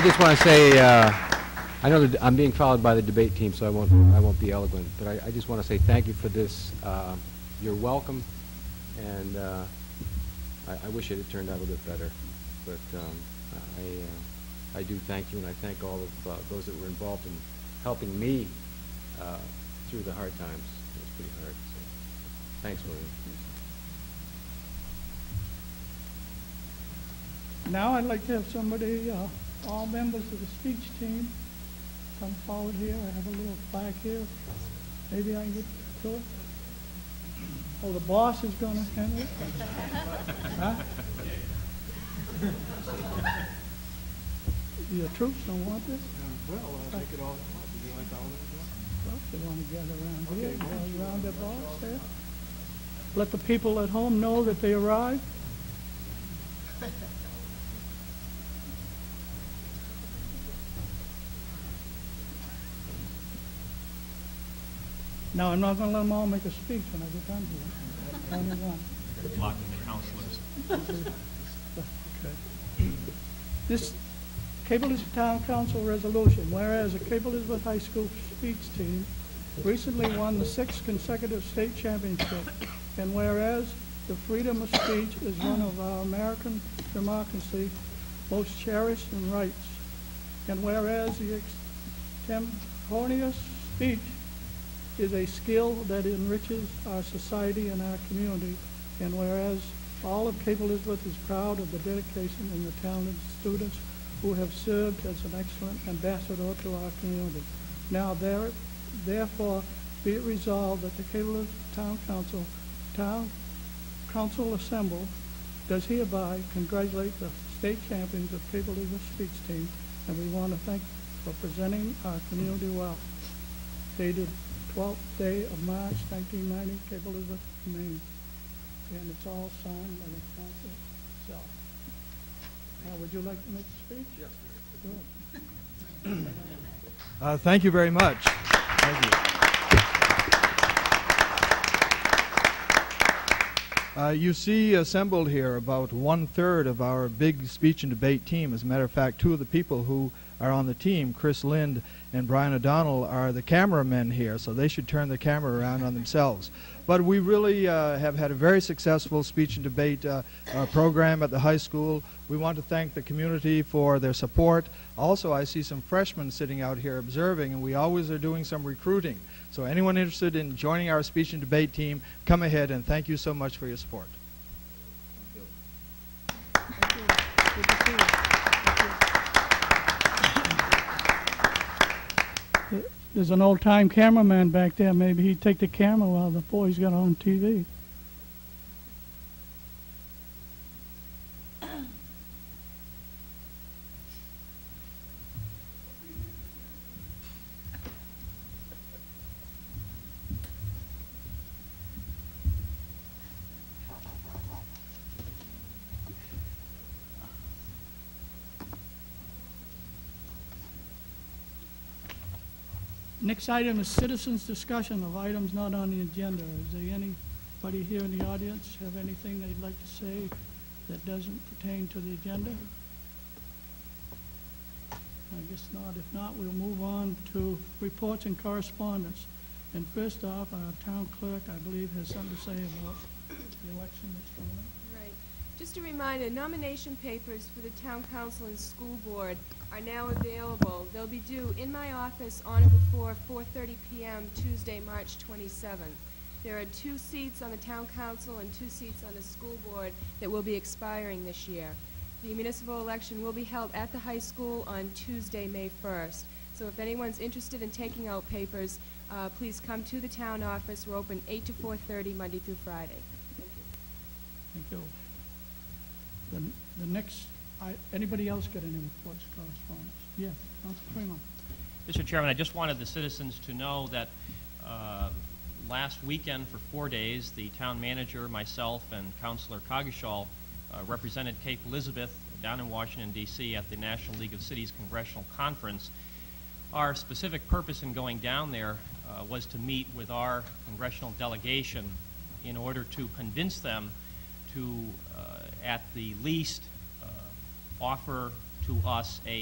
just want to say, I know that I'm being followed by the debate team, so I won't be eloquent, but I just want to say thank you for this. You're welcome, and I wish it had turned out a little bit better, but I do thank you, and I thank all of those that were involved in helping me through the hard times. It was pretty hard. So thanks, William. Now I'd like to have somebody, all members of the speech team, come forward here. I have a little plaque here. Maybe I can get to it. Oh, the boss is going to handle it? Huh? Your troops don't want this? Well, I'll take it all. Would you like all of it? Well, they want to gather around here, gather around their boss there. Let the people at home know that they arrived. Now, I'm not going to let them all make a speech when I get done here. Only one. Blocking the counselors. Okay. This Cape Elizabeth Town Council resolution, whereas the Cape Elizabeth High School speech team recently won the 6th consecutive state championship, and whereas the freedom of speech is one of our American democracy most cherished and rights, and whereas the extemporaneous speech is a skill that enriches our society and our community, and whereas all of Cape Elizabeth is proud of the dedication and the talented students who have served as an excellent ambassador to our community. Now, therefore, be it resolved that the Cape Elizabeth Town Council assembled does hereby congratulate the state champions of Cape Elizabeth speech team, and we want to thank for presenting our community well. Dated 12th day of March, 1990, Cape Elizabeth, Maine. And it's all signed by the council itself. Now, would you like to make a speech? Yes, Good. thank you very much. Thank you. You see assembled here about 1/3 of our big speech and debate team. As a matter of fact, 2 of the people who are on the team, Chris Lind and Brian O'Donnell, are the cameramen here, so they should turn the camera around on themselves. But we really have had a very successful speech and debate program at the high school. We want to thank the community for their support. Also, I see some freshmen sitting out here observing, and we always are doing some recruiting. So anyone interested in joining our speech and debate team, come ahead, and thank you so much for your support. Thank you. Good to see you. There's an old-time cameraman back there. Maybe he'd take the camera while the boys got on TV. Next item is citizens' discussion of items not on the agenda. Is there anybody here in the audience have anything they'd like to say that doesn't pertain to the agenda? I guess not. If not, we'll move on to reports and correspondence. And first off, our town clerk, I believe, has something to say about the election that's coming up. Right. Just a reminder, nomination papers for the town council and school board are now available. They'll be due in my office on or before 4:30 p.m. Tuesday, March 27th. There are 2 seats on the town council and 2 seats on the school board that will be expiring this year. The municipal election will be held at the high school on Tuesday, May 1st. So if anyone's interested in taking out papers, please come to the town office. We're open 8 to 4:30 Monday through Friday. Thank you. Thank you. The next, anybody else got any reports, correspondence? Yes, Councilor Fremont. Mr. Chairman, I just wanted the citizens to know that last weekend for 4 days, the town manager, myself, and Councilor Coggeshall represented Cape Elizabeth down in Washington, D.C. at the National League of Cities Congressional Conference. Our specific purpose in going down there was to meet with our congressional delegation in order to convince them to, at the least, offer to us a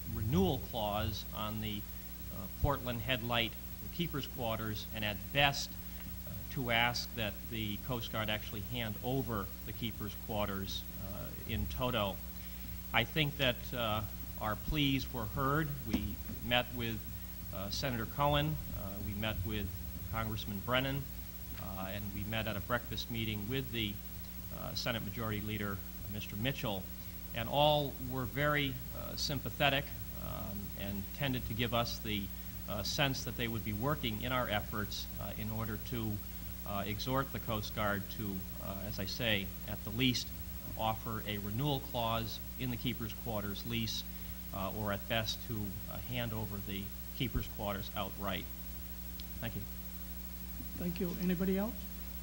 renewal clause on the Portland Headlight Keeper's Quarters, and at best to ask that the Coast Guard actually hand over the Keeper's Quarters in toto. I think that our pleas were heard. We met with Senator Cohen, we met with Congressman Brennan, and we met at a breakfast meeting with the Senate Majority Leader, Mr. Mitchell, and all were very sympathetic and tended to give us the sense that they would be working in our efforts in order to exhort the Coast Guard to, as I say, at the least offer a renewal clause in the Keeper's Quarters lease, or at best to hand over the Keeper's Quarters outright. Thank you. Thank you. Anybody else?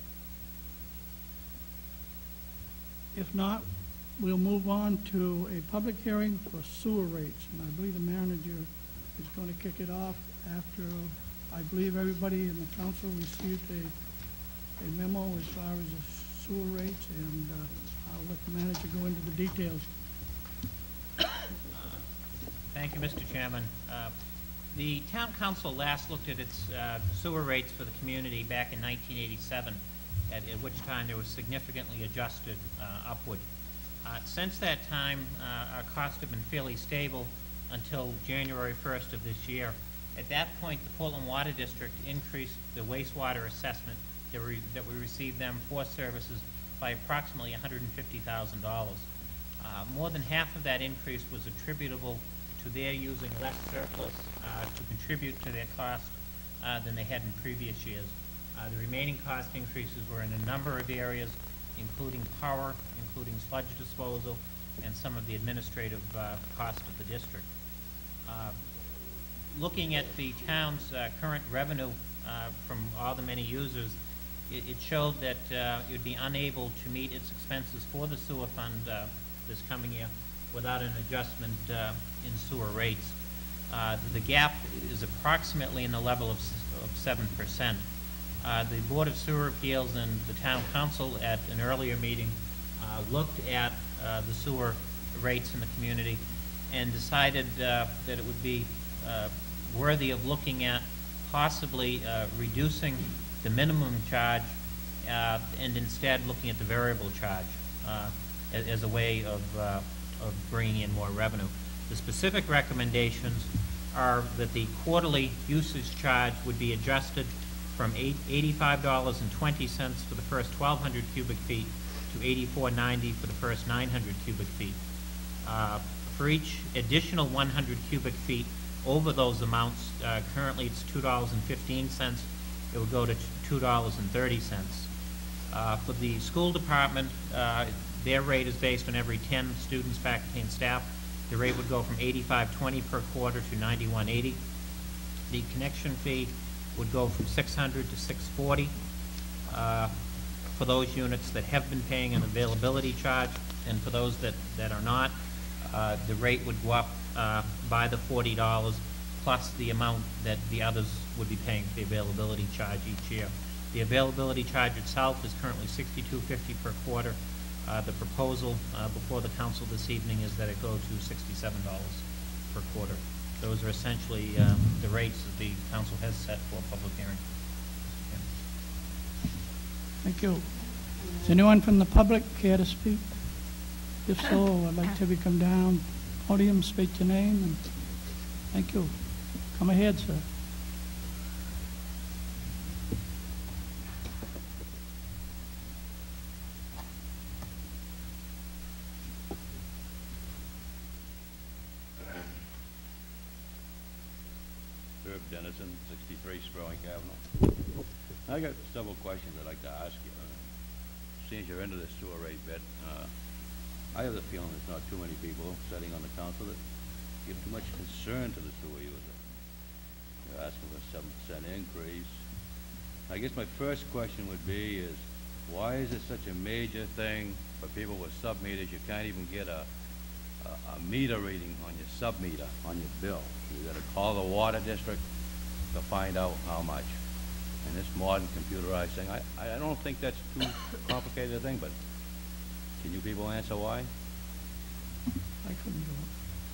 If not, we'll move on to a public hearing for sewer rates, and I believe the manager is going to kick it off after, I believe everybody in the council received a memo as far as the sewer rates, and I'll let the manager go into the details. Thank you, Mr. Chairman. The Town Council last looked at its sewer rates for the community back in 1987, at which time they were significantly adjusted upward. Since that time, our costs have been fairly stable until January 1st of this year. At that point, the Portland Water District increased the wastewater assessment that we received them for services by approximately $150,000. More than half of that increase was attributable to their using less surplus to contribute to their cost than they had in previous years. The remaining cost increases were in a number of areas, including power, including sludge disposal, and some of the administrative cost of the district. Looking at the town's current revenue from all the many users, it showed that it would be unable to meet its expenses for the sewer fund this coming year without an adjustment in sewer rates. The gap is approximately in the level of 7%. The Board of Sewer Appeals and the Town Council at an earlier meeting looked at the sewer rates in the community and decided that it would be worthy of looking at possibly reducing the minimum charge and instead looking at the variable charge as a way of bringing in more revenue. The specific recommendations are that the quarterly usage charge would be adjusted from $85.20 for the first 1,200 cubic feet to $84.90 for the first 900 cubic feet. For each additional 100 cubic feet over those amounts, currently it's $2.15, it would go to $2.30. For the school department, their rate is based on every 10 students, faculty, and staff. The rate would go from $85.20 per quarter to $91.80. The connection fee would go from $600 to $640 for those units that have been paying an availability charge, and for those that are not, the rate would go up by the $40 plus the amount that the others would be paying for the availability charge each year. The availability charge itself is currently $62.50 per quarter. The proposal before the council this evening is that it go to $67 per quarter. Those are essentially the rates that the council has set for a public hearing. Thank you. Does anyone from the public care to speak? If so, I'd like to have you come down, podium, state your name, and thank you. Come ahead, sir. Herb Dennison, 63 Spurling Avenue. I got several questions I'd like to ask you. Since you're into the sewer rate bit, I have the feeling there's not too many people sitting on the council that give too much concern to the sewer user. You're asking for a 7% increase. I guess my first question would be is, why is it such a major thing for people with sub-meters? You can't even get a meter reading on your sub-meter, on your bill. You gotta call the water district to find out how much. And this modern computerized thing, I don't think that's too complicated a thing, but can you people answer why? I couldn't do it.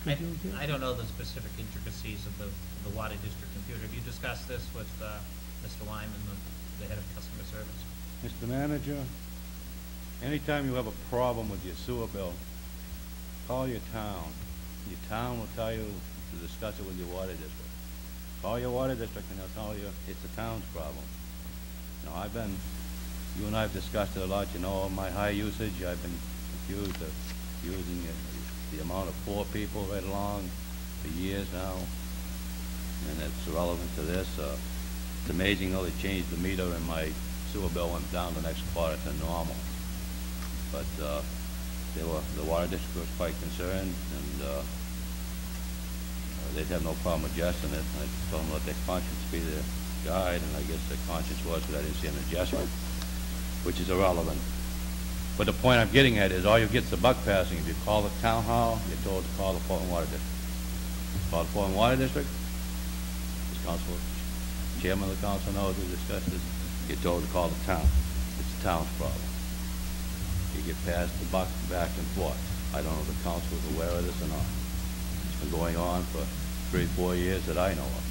Could you give- I don't know the specific intricacies of the water district computer. Have you discussed this with Mr. Wyman, the head of customer service? Mr. Manager, anytime you have a problem with your sewer bill, call your town. Your town will tell you to discuss it with your water district. Call your water district and they'll tell you it's the town's problem. You know, you and I have discussed it a lot. You know, my high usage, I've been accused of using the amount of poor people right along for years now, and it's relevant to this. It's amazing though, they changed the meter and my sewer bill went down the next quarter to normal. But the water district was quite concerned, and they'd have no problem adjusting it. I told them let their conscience be their guide, and I guess their conscience was, but I didn't see an adjustment, which is irrelevant. But the point I'm getting at is all you get is the buck passing. If you call the town hall, you're told to call the Portland Water District. Call the Portland Water District. This council, chairman of the council knows we discussed this. You're told to call the town. It's the town's problem. You get passed the buck back and forth. I don't know if the council is aware of this or not. It's been going on for 3 or 4 years that I know of.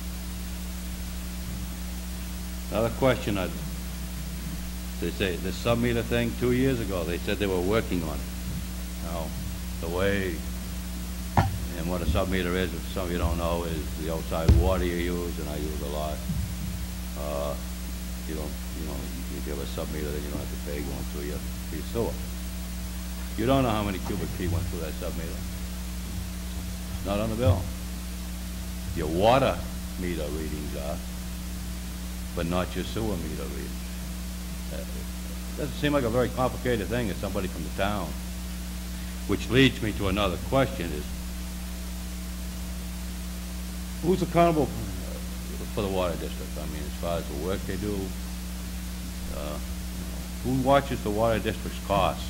Another question they say, the sub-meter thing, 2 years ago, they said they were working on it. Now, the way, and what a sub-meter is, if some of you don't know, is the outside water you use, and I use a lot. If you have a sub-meter, then you don't have to pay going through your sewer. You don't know how many cubic feet went through that sub-meter. Not on the bill. Your water meter readings are, but not your sewer meter readings. Doesn't seem like a very complicated thing to somebody from the town. Which leads me to another question is, who's accountable for the water district? I mean, as far as the work they do, who watches the water district's costs?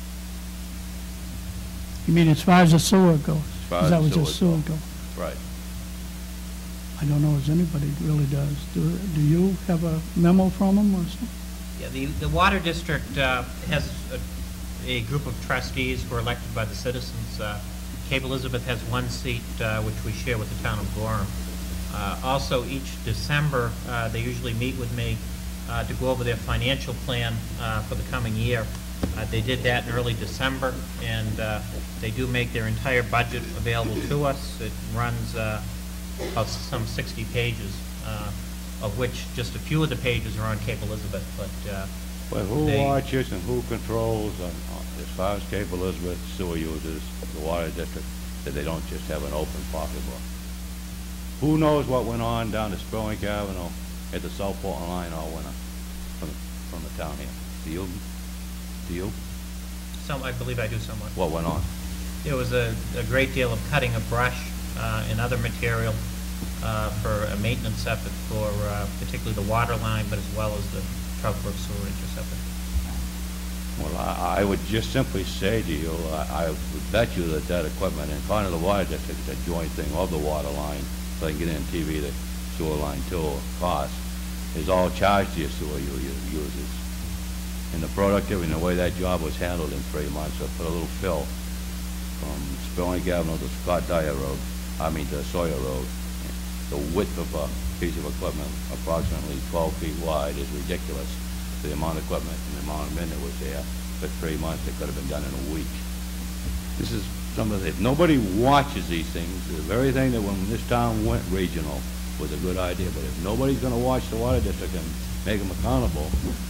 You mean as far as the sewer goes? far Is that as what your sewers sewer go. goes? Right. I don't know as anybody really does. Do you have a memo from them or something? Yeah, the water district has a group of trustees who are elected by the citizens. Cape Elizabeth has 1 seat, which we share with the town of Gorham. Also, each December, they usually meet with me to go over their financial plan for the coming year. They did that in early December, and they do make their entire budget available to us. It runs about some 60 pages, of which just a few of the pages are on Cape Elizabeth. But who watches and who controls, as far as Cape Elizabeth sewer users, the water district, that they don't just have an open pocketbook? Who knows what went on down the Spurwink Avenue at the South Portland line all winter from the town here? Do you? I believe I do somewhat. What went on? There was a great deal of cutting of brush and other material for a maintenance effort for particularly the water line, but as well as the Trout Brook sewer interceptor. Well, I would just simply say to you, I would bet you that equipment, and according to the water district, it's a joint thing of the water line, so they can get in TV, the sewer line too, cost, is all charged to your sewer users. And the productivity and the way that job was handled in 3 months, I put a little fill from Spurwink Avenue to Scott Dyer Road, to Sawyer Road. The width of a piece of equipment, approximately 12 feet wide, is ridiculous. The amount of equipment and the amount of men that was there for 3 months, it could have been done in a week. This is if nobody watches these things, the very thing that when this town went regional was a good idea, but if nobody's going to watch the water district and make them accountable,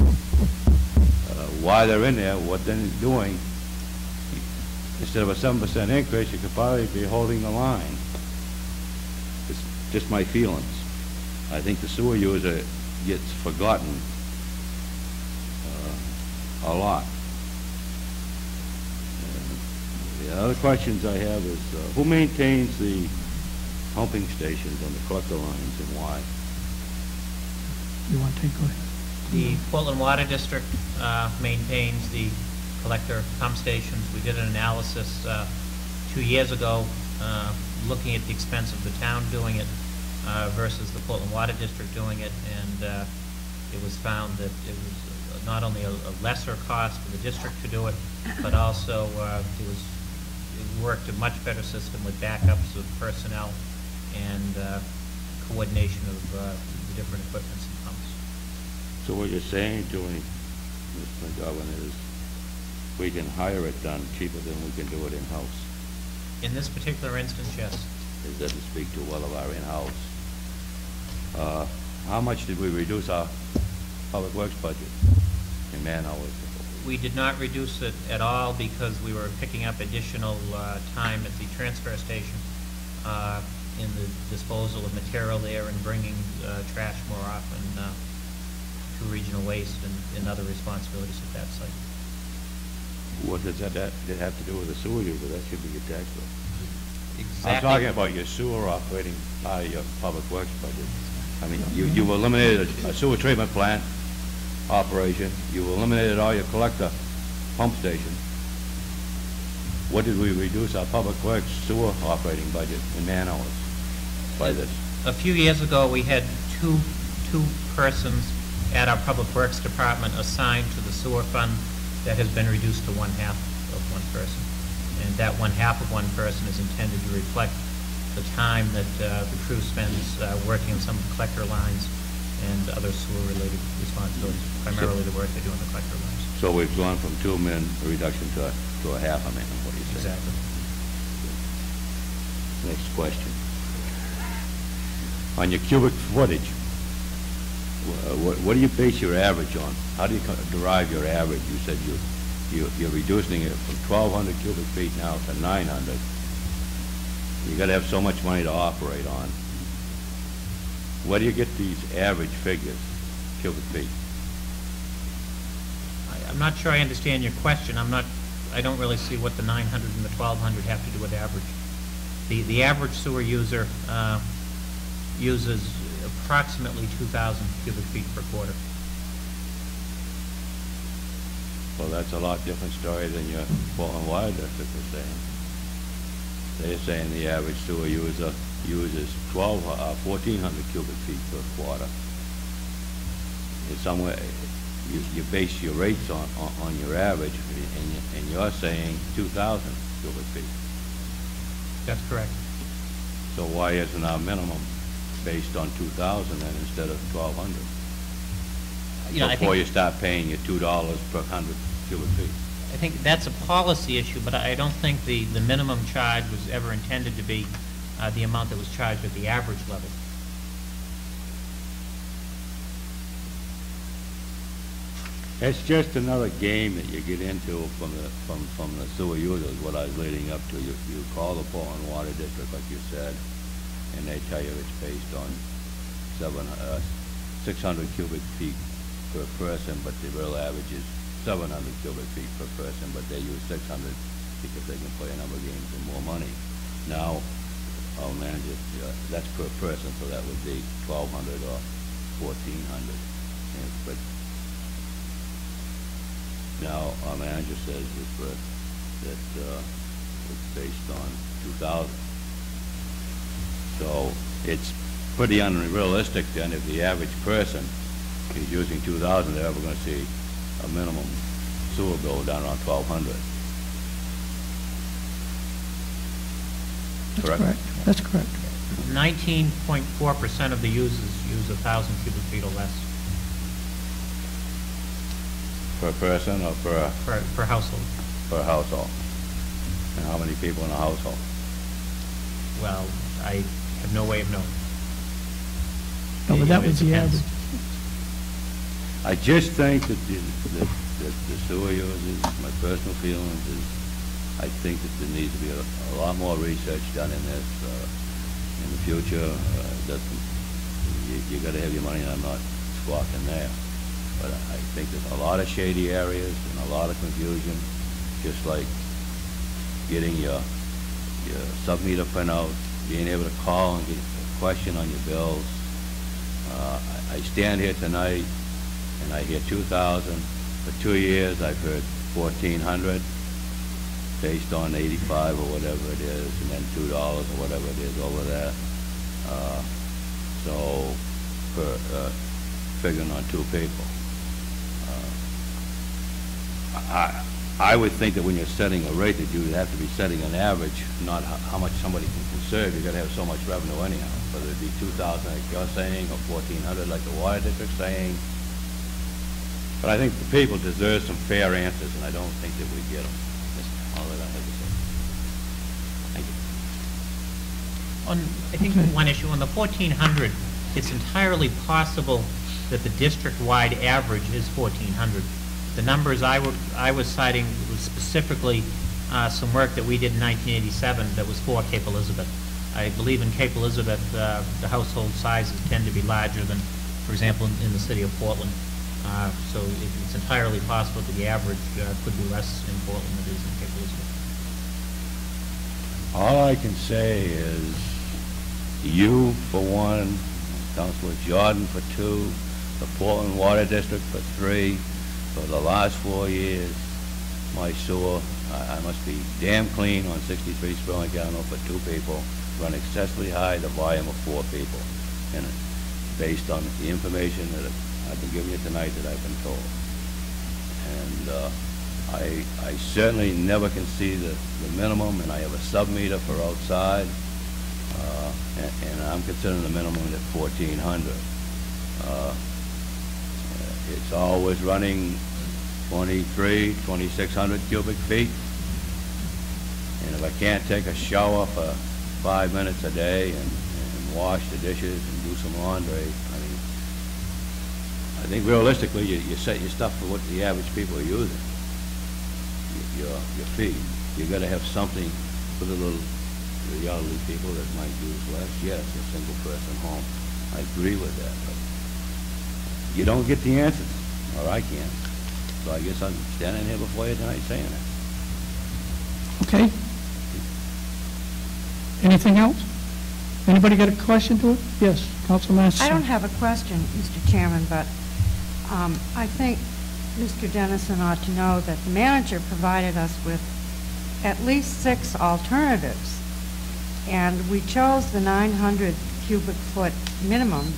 why they're in there, what they're doing, instead of a 7% increase, you could probably be holding the line. It's just my feelings. I think the sewer user gets forgotten a lot. The other questions I have is, who maintains the pumping stations on the collector lines and why? You want to take away? The Portland Water District maintains the collector pump stations. We did an analysis 2 years ago looking at the expense of the town doing it versus the Portland Water District doing it, and it was found that it was not only a lesser cost for the district to do it, but also it worked a much better system with backups of personnel and coordination of the different equipments and pumps. So what you're saying, Julie, Mr. McGovern, is we can hire it done cheaper than we can do it in-house. In this particular instance, yes. Is that to speak to well of our in-house. How much did we reduce our public works budget in man-hours? We did not reduce it at all because we were picking up additional time at the transfer station in the disposal of material there and bringing trash more often to regional waste and other responsibilities at that site. What does that have to do with the sewer user? That should be your tax bill. Exactly. I'm talking about your sewer operating part of your public works budget. I mean, you've eliminated a sewer treatment plant operation. You've eliminated all your collector pump stations. What did we reduce our public works sewer operating budget in man-hours by this? A few years ago, we had two persons at our Public Works Department assigned to the sewer fund. That has been reduced to 1/2 of one person. And that 1/2 of one person is intended to reflect the time that the crew spends working on some of the collector lines and other sewer-related responsibilities, primarily the work they do on the collector lines. So we've gone from 2 men reduction to a 1/2 a man, what do you say? Exactly. Next question. On your cubic footage, what do you base your average on? How do you derive your average? You said you're reducing it from 1,200 cubic feet now to 900. You got to have so much money to operate on. Where do you get these average figures, cubic feet? I'm not sure I understand your question. I don't really see what the 900 and the 1,200 have to do with average. The average sewer user uses approximately 2,000 cubic feet per quarter. Well, that's a lot different story than your Portland Water District is saying. They're saying the average sewer user uses 1,400 cubic feet per quarter. In some way, you base your rates on your average, and you're saying 2,000 cubic feet. That's correct. So why isn't our minimum based on 2,000 then instead of 1,200? Before you start paying your $2 per 100 cubic feet. I think that's a policy issue, but I don't think the minimum charge was ever intended to be the amount that was charged at the average level. It's just another game that you get into from the sewer users, what I was leading up to. You call the Portland Water District, like you said, and they tell you it's based on 600 cubic feet per person, but the real average is 700 cubic feet per person, but they use 600 because they can play a number of games and more money. Now, our manager, that's per person, so that would be 1,200 or 1,400. But now our manager says that it's based on 2,000. So it's pretty unrealistic then if the average person is using 2,000, they're ever going to see a minimum sewer bill down around 1,200. That's correct. That's correct. 19.4% of the users use 1,000 cubic feet or less Per person or per household. per household? And how many people in a household? Well, I have no way of knowing. No, but that It was the depends. average. I just think that the sewer users, my personal feelings is, I think that there needs to be a lot more research done in this in the future. That you got to have your money, and I'm not squawking there. But I think there's a lot of shady areas and a lot of confusion, just like getting your sub-meter printout, being able to call and get a question on your bills. I stand here tonight and I hear 2,000. For 2 years I've heard 1,400 based on 85 or whatever it is, and then $2 or whatever it is over there. So figuring on 2 people. I would think that when you're setting a rate, that you would have to be setting an average, not how much somebody can conserve. You've got to have so much revenue anyhow, whether it be 2,000 like you're saying, or 1,400 like the water district's saying. But I think the people deserve some fair answers, and I don't think that we get them. That's all that I have to say. Thank you. I think one issue, on the 1,400, it's entirely possible that the district-wide average is 1,400. The numbers I was citing was specifically some work that we did in 1987 that was for Cape Elizabeth. I believe in Cape Elizabeth, the household sizes tend to be larger than, for example, in the city of Portland. So it's entirely possible that the average could be less in Portland than it is in Cape Elizabeth. All I can say is you for one, Councilor Jordan for two, the Portland Water District for three. For the last 4 years, my sewer, I must be damn clean on 63 Spurling Avenue for 2 people, run excessively high, the volume of 4 people, and based on the information that I've been giving you tonight that I've been told. And I certainly never can see the minimum, and I have a sub-meter for outside, and I'm considering the minimum at 1,400. It's always running 2,600 cubic feet. And if I can't take a shower for 5 minutes a day and wash the dishes and do some laundry, I think realistically you set your stuff for what the average people are using. Your feed. You got to have something for the elderly people that might use less. Yes, a single person home. I agree with that. But you don't get the answers, or I can't. So I guess I'm standing here before you tonight saying that. Okay. Anything else? Anybody got a question to it? Yes, Councilman Masterson. I don't have a question, Mr. Chairman, but I think Mr. Dennison ought to know that the manager provided us with at least 6 alternatives, and we chose the 900 cubic foot minimum.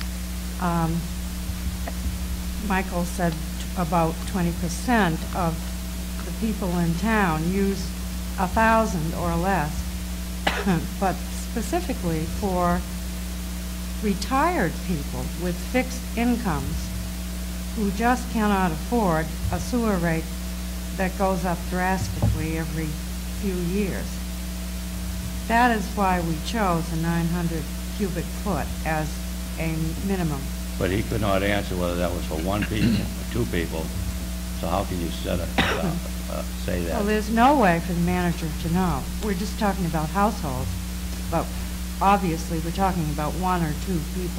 Michael said about 20% of the people in town use 1,000 or less, but specifically for retired people with fixed incomes who just cannot afford a sewer rate that goes up drastically every few years. That is why we chose a 900 cubic foot as a minimum. But he could not answer whether that was for 1 people or 2 people. So how can you say that? Well, there's no way for the manager to know. We're just talking about households, but obviously we're talking about 1 or 2 people.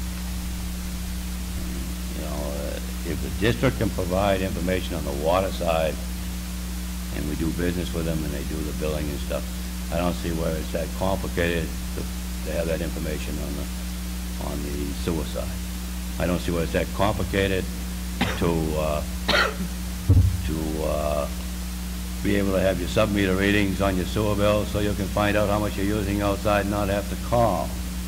You know, if the district can provide information on the water side, and we do business with them and they do the billing and stuff, I don't see where it's that complicated to have that information on the sewer side. I don't see where it's that complicated to be able to have your sub-meter readings on your sewer bill so you can find out how much you're using outside and not have to call.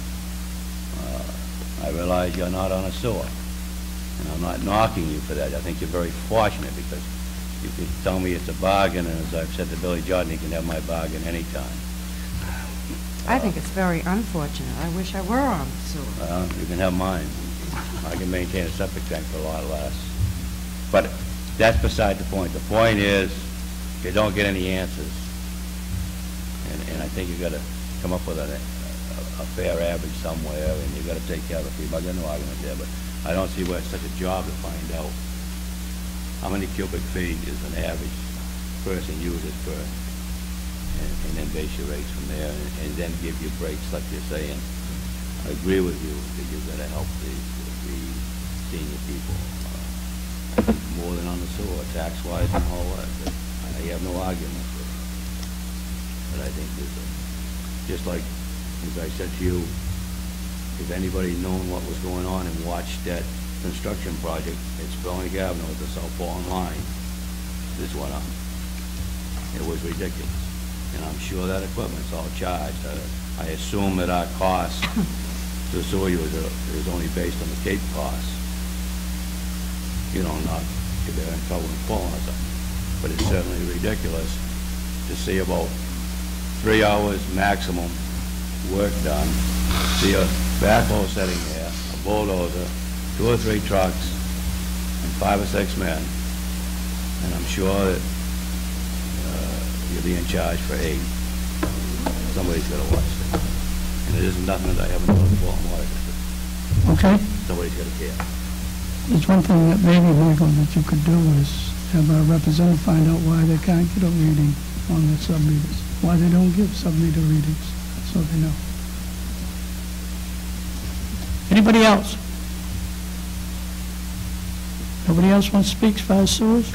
I realize you're not on a sewer, and I'm not knocking you for that. I think you're very fortunate because you can tell me it's a bargain, and as I've said to Billy Jordan, he can have my bargain anytime. I think it's very unfortunate. I wish I were on the sewer. You can have mine. I can maintain a septic tank for a lot less. But that's beside the point. The point is, you don't get any answers. And I think you've got to come up with a fair average somewhere, and you've got to take care of the people. I got no argument there, but I don't see where it's such a job to find out how many cubic feet is an average person uses per, and then base your rates from there, and then give you breaks like you're saying. I agree with you that you've got to help the senior people more than on the sewer, tax-wise and all that. But I have no argument with it. But I think there's just like, as I said to you, if anybody known what was going on and watched that construction project at Spurling Avenue at the South Portland line, this went up. It was ridiculous. And I'm sure that equipment's all charged. I assume that our cost to the sewer user is only based on the Cape cost. You know, not if they're in trouble with falling or something. but it's certainly ridiculous to see about 3 hours maximum work done, see a backhoe sitting there, a bulldozer, 2 or 3 trucks, and 5 or 6 men, and I'm sure that you'll be in charge for 8. Somebody's got to watch it. And it isn't nothing that I haven't done before in water district. Okay? Somebody's got to care. There's one thing that maybe, Michael, that you could do is have our representative find out why they can't get a reading on the sub-meters, why they don't give sub-meter readings, so they know. Anybody else? Nobody else wants to speak as far as sewers?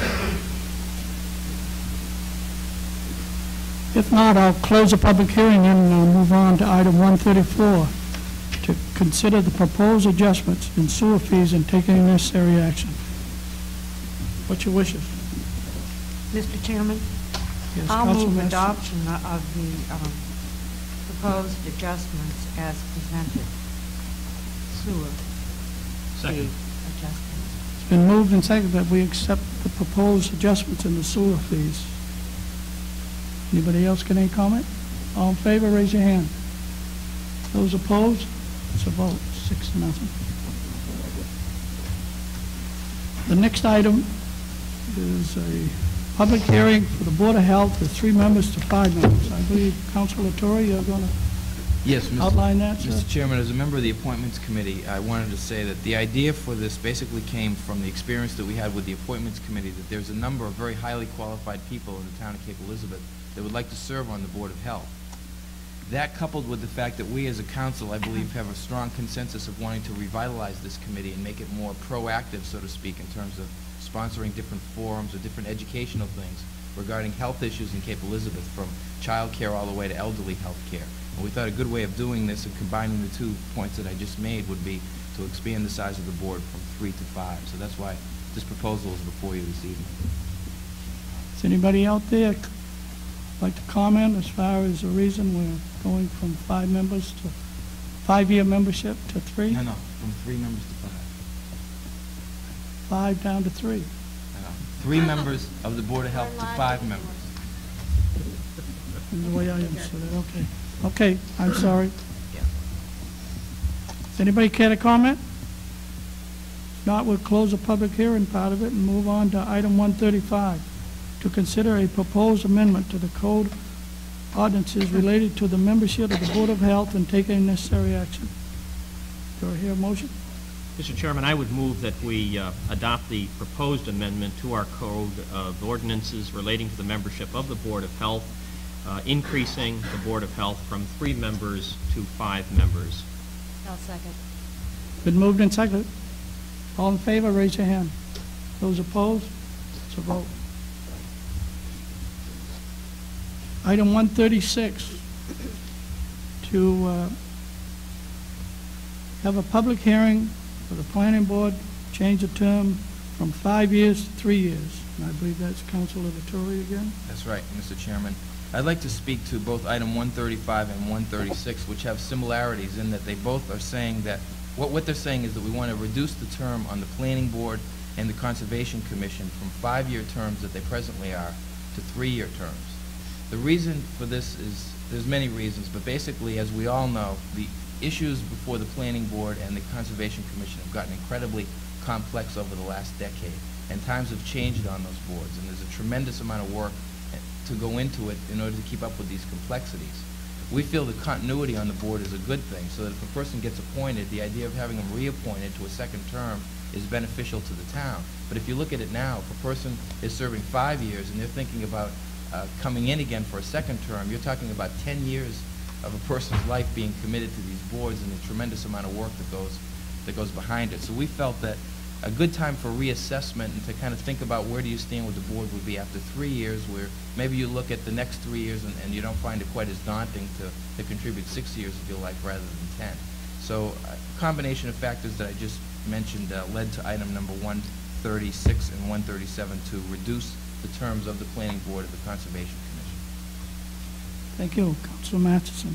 If not, I'll close the public hearing and move on to item 134, to consider the proposed adjustments in sewer fees and take any necessary action. What's your wishes? Mr. Chairman, Yes, I'll move Councilman Masterson. adoption of the proposed adjustments as presented. Sewer Second. fee adjustments. It's been moved and seconded that we accept the proposed adjustments in the sewer fees. Anybody else got any comment? All in favor, raise your hand. Those opposed? It's a vote, 6-0. The next item is a public hearing for the Board of Health with 3 members to 5 members. I believe, Councilor Torrey, you're going to Yes, outline that, sir? Mr. Chairman, as a member of the Appointments Committee, I wanted to say that the idea for this basically came from the experience that we had with the Appointments Committee, that there's a number of very highly qualified people in the town of Cape Elizabeth that would like to serve on the Board of Health. That, coupled with the fact that we as a council, I believe, have a strong consensus of wanting to revitalize this committee and make it more proactive, so to speak, in terms of sponsoring different forums or different educational things regarding health issues in Cape Elizabeth, from child care all the way to elderly health care. And we thought a good way of doing this and combining the 2 points that I just made would be to expand the size of the board from 3 to 5. So that's why this proposal is before you this evening. Is anybody out there like to comment as far as the reason we're going from 5 members to 5-year membership to 3? No, from 3 members to 5. 5 down to 3. No. 3 members of the Board of Health to 5 members. Is the way I understood it, okay. Okay, I'm sorry. Yeah. Does anybody care to comment? If not, we'll close the public hearing part of it and move on to item 135, to consider a proposed amendment to the code ordinances related to the membership of the Board of Health and take any necessary action. Do I hear a motion? Mr. Chairman, I would move that we adopt the proposed amendment to our code of ordinances relating to the membership of the Board of Health, increasing the Board of Health from 3 members to 5 members. I'll second. Been moved and seconded. All in favor, raise your hand. Those opposed? It's a vote. Item 136, to have a public hearing for the planning board, change the term from 5 years to 3 years. And I believe that's Councilor Vittori again. That's right, Mr. Chairman. I'd like to speak to both item 135 and 136, which have similarities in that they both are saying that, what they're saying is that we want to reduce the term on the Planning Board and the Conservation Commission from 5-year terms that they presently are to 3-year terms. The reason for this is, there's many reasons, but basically, as we all know, the issues before the Planning Board and the Conservation Commission have gotten incredibly complex over the last decade, and times have changed on those boards, and there's a tremendous amount of work to go into it in order to keep up with these complexities. We feel the continuity on the board is a good thing, so that if a person gets appointed, the idea of having them reappointed to a second term is beneficial to the town. But if you look at it now, if a person is serving 5 years and they're thinking about coming in again for a second term, you're talking about 10 years of a person's life being committed to these boards and the tremendous amount of work that goes behind it. So we felt that a good time for reassessment and to kind of think about where do you stand with the board would be after 3 years, where maybe you look at the next 3 years and you don't find it quite as daunting to contribute 6 years of your life rather than 10. So a combination of factors that I just mentioned led to item number 136 and 137 to reduce the terms of the Planning Board and the Conservation Commission. Thank you, Councilor Matheson.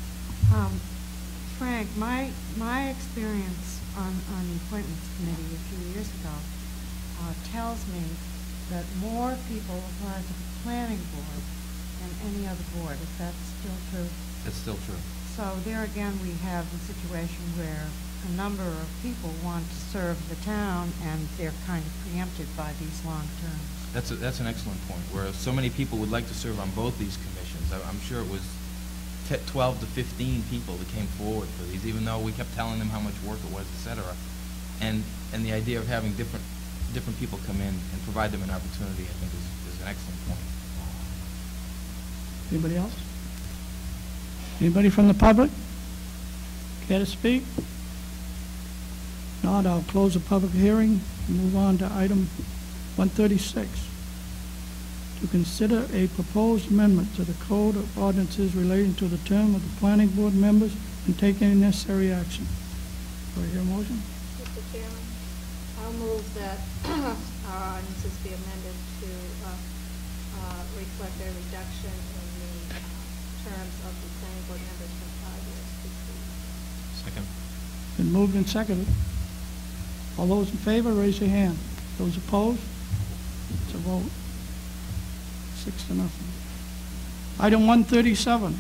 Frank, my experience on the appointments committee a few years ago tells me that more people apply to the planning board than any other board. Is that still true? That's still true. So there again, we have a situation where a number of people want to serve the town, and they're kind of preempted by these long terms. That's an excellent point, where so many people would like to serve on both these commissions. I'm sure it was 12 to 15 people that came forward for these, even though we kept telling them how much work it was, et cetera. And the idea of having different people come in and provide them an opportunity, I think, is an excellent point. Anybody else? Anybody from the public? Care to speak? Not, I'll close the public hearing and move on to item 136. To consider a proposed amendment to the Code of Ordinances relating to the term of the planning board members and take any necessary action. Do I hear a motion? Mr. Chairman, I'll move that our ordinances be amended to reflect a reduction in the terms of the planning board members from 5 years to 3 years. Second. Been moved and seconded. All those in favor, raise your hand. Those opposed? It's a vote. 6-0. Item 137.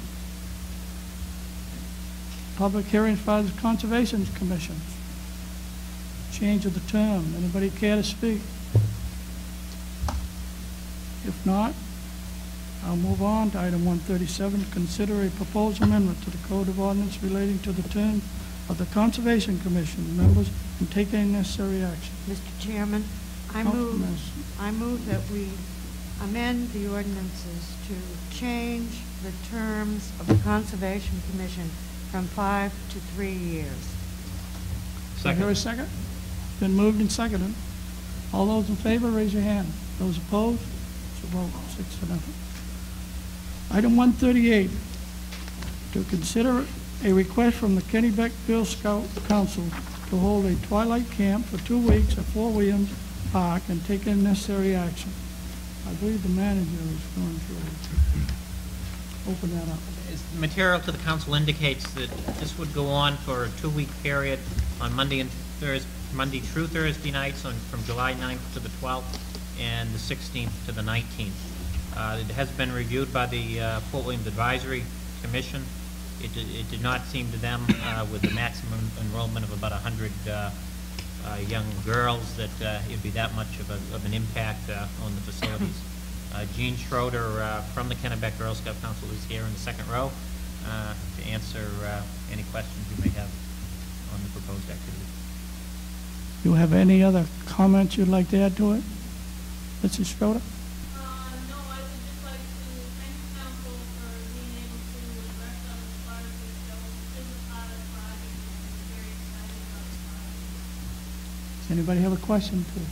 Public hearings by the Conservation Commission. Change of the term. Anybody care to speak? If not, I'll move on to item 137. Consider a proposed amendment to the Code of Ordinance relating to the term of the Conservation Commission members and take any necessary action. Mr. Chairman, I move that we amend the ordinances to change the terms of the Conservation Commission from 5 to 3 years. Do I hear a second? Been moved and seconded. All those in favor, raise your hand. Those opposed? It's a vote, 6-0. Item 138, to consider a request from the Kennebec Girl Scout Council to hold a twilight camp for 2 weeks at Fort Williams Park and take any necessary action. I believe the manager is going to open that up. Material to the council indicates that this would go on for a 2-week period on Monday through Thursday nights from July 9th to the 12th and the 16th to the 19th. It has been reviewed by the Fort Williams Advisory Commission. It did not seem to them, with the maximum enrollment of about 100 young girls, that it'd be that much of an impact on the facilities. Jean Schroeder from the Kennebec Girl Scout Council is here in the second row to answer any questions you may have on the proposed activity. Do you have any other comments you'd like to add to it? Mrs. Schroeder? No, I would just like to thank the council for being able to address us as far as this goes. This is part of the project, and I'm very excited about the project. Does anybody have a question too?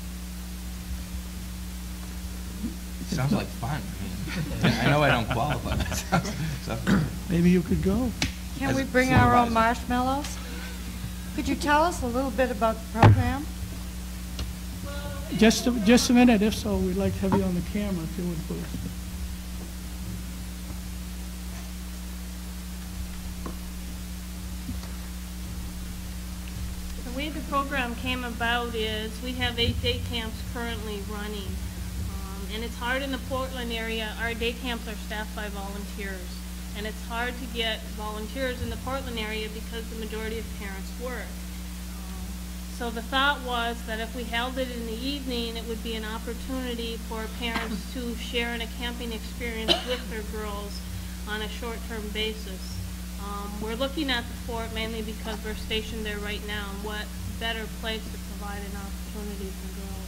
Sounds like fun. I mean, I know I don't qualify. Maybe you could go. Can As we a bring our own supervisor. marshmallows? Could you tell us a little bit about the program? Just a minute, if so, we'd like to have you on the camera, if you would, please. The way the program came about is we have 8 day camps currently running. And it's hard in the Portland area. Our day camps are staffed by volunteers. And it's hard to get volunteers in the Portland area because the majority of parents work. So the thought was that if we held it in the evening, it would be an opportunity for parents to share in a camping experience with their girls on a short-term basis. We're looking at the fort mainly because we're stationed there right now, and what better place to provide an opportunity for girls.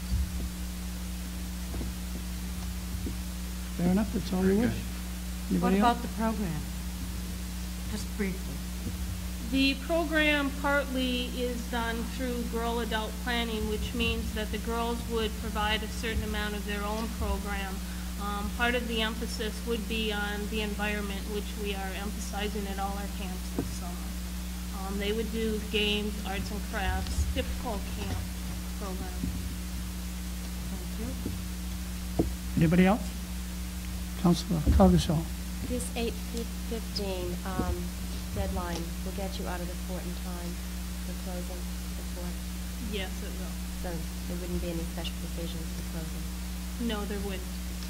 Fair enough, that's all you wish. What Anybody about else? the program? Just briefly. The program partly is done through Girl Adult Planning, which means that the girls would provide a certain amount of their own program. Part of the emphasis would be on the environment, which we are emphasizing at all our camps this summer. They would do games, arts and crafts, typical camp program. Thank you. Anybody else? Councilor Coggeshall. This 8/15 deadline will get you out of the fort in time for closing the fort. Yes, it will. So there wouldn't be any special provisions for closing. No, there wouldn't.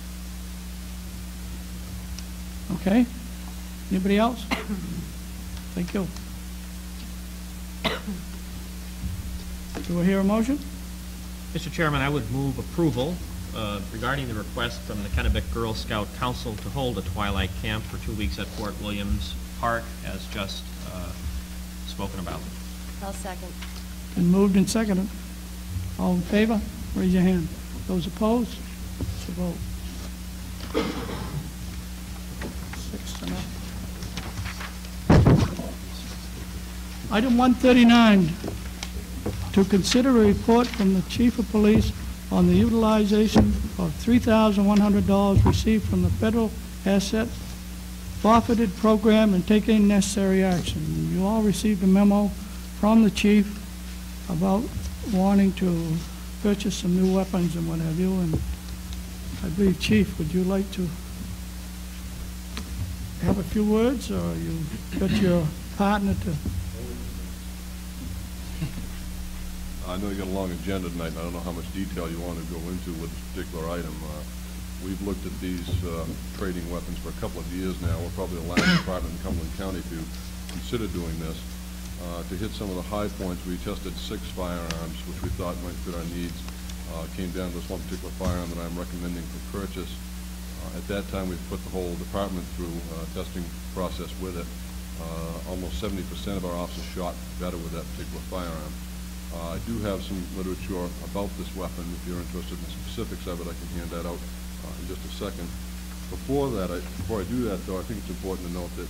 Okay? Anybody else? Thank you. Do I hear a motion? Mr. Chairman, I would move approval regarding the request from the Kennebec Girl Scout Council to hold a twilight camp for 2 weeks at Fort Williams Park, as just spoken about. I'll second. Been moved and seconded. All in favor? Raise your hand. Those opposed? So vote. 6-0. Item 139, to consider a report from the Chief of Police on the utilization of $3,100 received from the Federal Asset Forfeited Program and taking necessary action. You all received a memo from the Chief about wanting to purchase some new weapons and what have you, and I believe, Chief, would you like to have a few words, or you got your partner to? I know you got a long agenda tonight, and I don't know how much detail you want to go into with this particular item. We've looked at these trading weapons for a couple of years now. We're probably the last department in Cumberland County to consider doing this. To hit some of the high points, we tested 6 firearms, which we thought might fit our needs. Came down to this one particular firearm that I'm recommending for purchase. At that time, we put the whole department through a testing process with it. Almost 70% of our officers shot better with that particular firearm. I do have some literature about this weapon. If you're interested in the specifics of it, I can hand that out in just a second. Before I do that, though, I think it's important to note that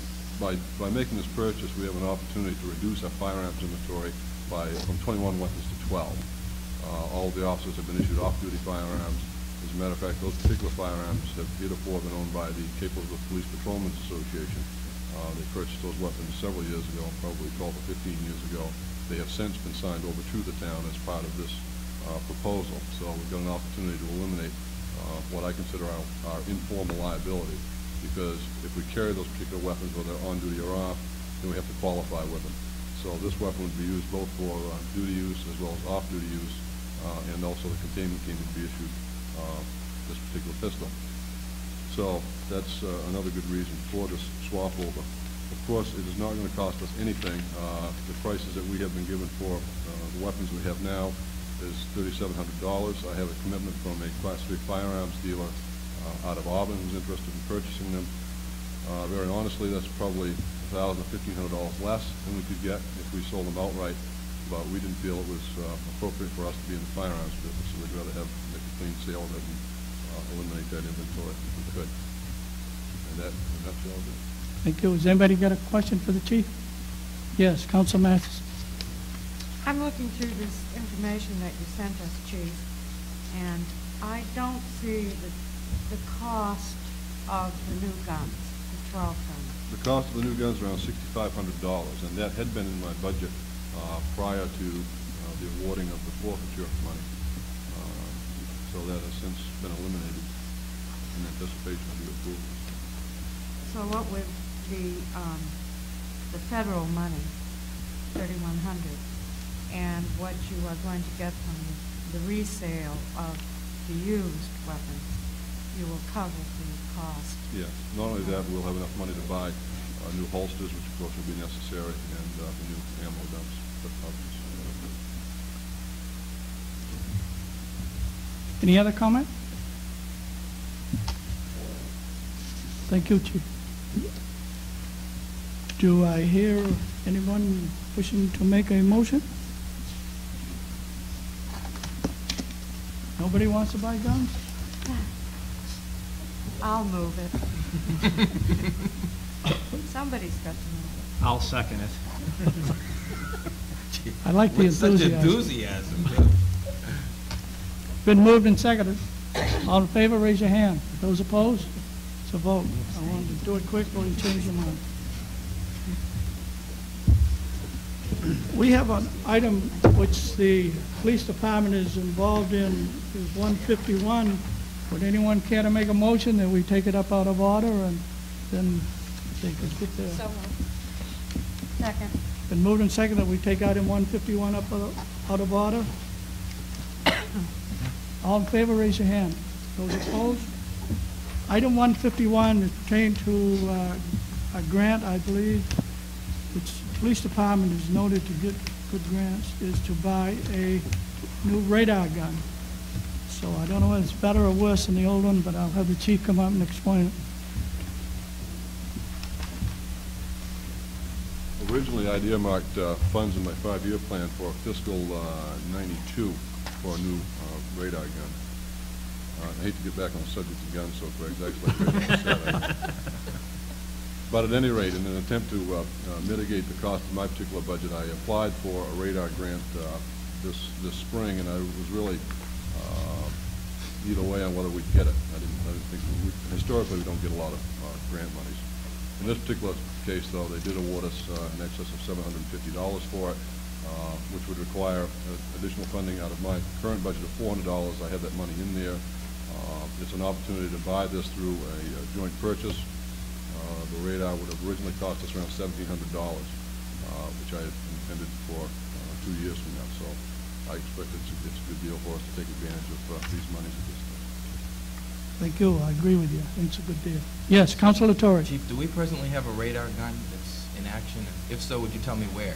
by making this purchase, we have an opportunity to reduce our firearms inventory from 21 weapons to 12. All of the officers have been issued off-duty firearms. As a matter of fact, those particular firearms have heretofore been owned by the Cape Elizabeth Police Patrolmen's Association. They purchased those weapons several years ago, probably 12 or 15 years ago. They have since been signed over to the town as part of this proposal. So we've got an opportunity to eliminate what I consider our informal liability, because if we carry those particular weapons, whether they're on duty or off, then we have to qualify with them. So this weapon would be used both for duty use as well as off-duty use, and also the containment team would be issued this particular pistol. So that's another good reason for this swap over. Of course, it is not going to cost us anything. The prices that we have been given for the weapons we have now is $3,700. I have a commitment from a Class 3 firearms dealer out of Auburn who's interested in purchasing them. Very honestly, that's probably $1,000 or $1,500 less than we could get if we sold them outright, but we didn't feel it was appropriate for us to be in the firearms business, so we'd rather make a clean sale of it and eliminate that inventory if we could. And that, in a nutshell, is it. Thank you. Has anybody got a question for the Chief? Yes, Council Mathis. I'm looking through this information that you sent us, Chief, and I don't see the cost of the new guns, the 12 guns. The cost of the new guns is around $6,500, and that had been in my budget prior to the awarding of the forfeiture money. So that has since been eliminated in anticipation of the approval. So what would the federal money, $3,100, and what you are going to get from the resale of the used weapons, you will cover the cost? Yes. Not only that, we'll have enough money to buy new holsters, which of course will be necessary, and the new ammo dumps. Any other comment? Thank you, Chief. Do I hear anyone wishing to make a motion? Nobody wants to buy guns? I'll move it. Somebody's got to move I'll second it. I like the With such enthusiasm. enthusiasm. Been moved and seconded. All in favor, raise your hand. Those opposed? It's a vote. I wanted to do it quick before you change your mind. We have an item which the police department is involved in, is 151. Would anyone care to make a motion that we take it up out of order and then they could get there? So moved. Second. Been moved and seconded that we take item 151 up out of order. All in favor, raise your hand. Those opposed? Item 151 is pertaining to a grant, I believe, which the police department is noted to get good grants, is to buy a new radar gun. So I don't know whether it's better or worse than the old one, but I'll have the chief come up and explain it. Originally, I'd earmarked funds in my 5-year plan for fiscal '92 for a new radar gun. I hate to get back on the subject of guns so quick, actually. But at any rate, in an attempt to mitigate the cost of my particular budget, I applied for a radar grant this spring, and I was really either way on whether we'd get it. I didn't think historically we don't get a lot of grant monies. In this particular case, though, they did award us in excess of $750 for it, which would require additional funding out of my current budget of $400. I have that money in there. It's an opportunity to buy this through a joint purchase. The radar would have originally cost us around $1,700, which I had intended for 2 years from now. So I expect it's a good deal for us to take advantage of these monies at this time. Thank you. I agree with you. I think it's a good deal. Yes, Councilor Torres. Chief, do we presently have a radar gun that's in action? If so, would you tell me where?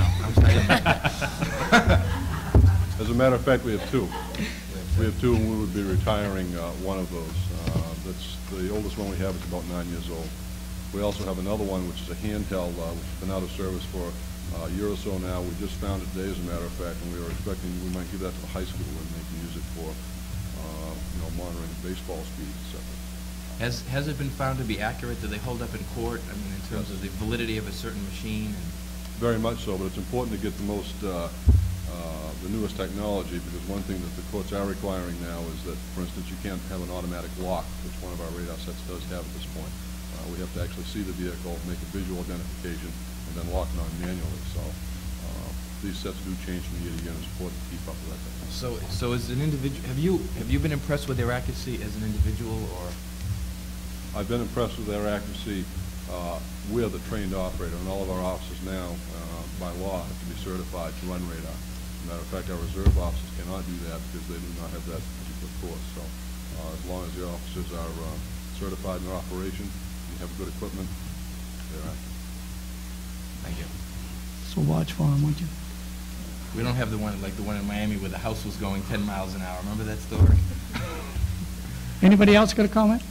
As a matter of fact, we have two. We have two, and we would be retiring one of those. That's the oldest one we have is about 9 years old. We also have another one, which is a handheld, which has been out of service for a year or so now. We just found it today, as a matter of fact, and we were expecting we might give that to the high school and they can use it for, monitoring baseball speed, etc. Has it been found to be accurate? Do they hold up in court? I mean, in terms of the validity of a certain machine? Very much so, but it's important to get the newest technology, because one thing that the courts are requiring now is that, for instance, you can't have an automatic lock, which one of our radar sets does have at this point. We have to actually see the vehicle, make a visual identification, and then lock it on manually. So these sets do change from year to year, and it's important to keep up with that technology. So as an individual, have you been impressed with their accuracy as an individual, or? I've been impressed with their accuracy. We're the trained operator, and all of our officers now, by law, have to be certified to run radar. As a matter of fact, our reserve officers cannot do that because they do not have that particular course. So as long as the officers are certified in their operation, and have good equipment, they're active. Thank you. So watch for them, won't you? We don't have the one like the one in Miami where the house was going 10 miles an hour. Remember that story? Anybody else got a comment?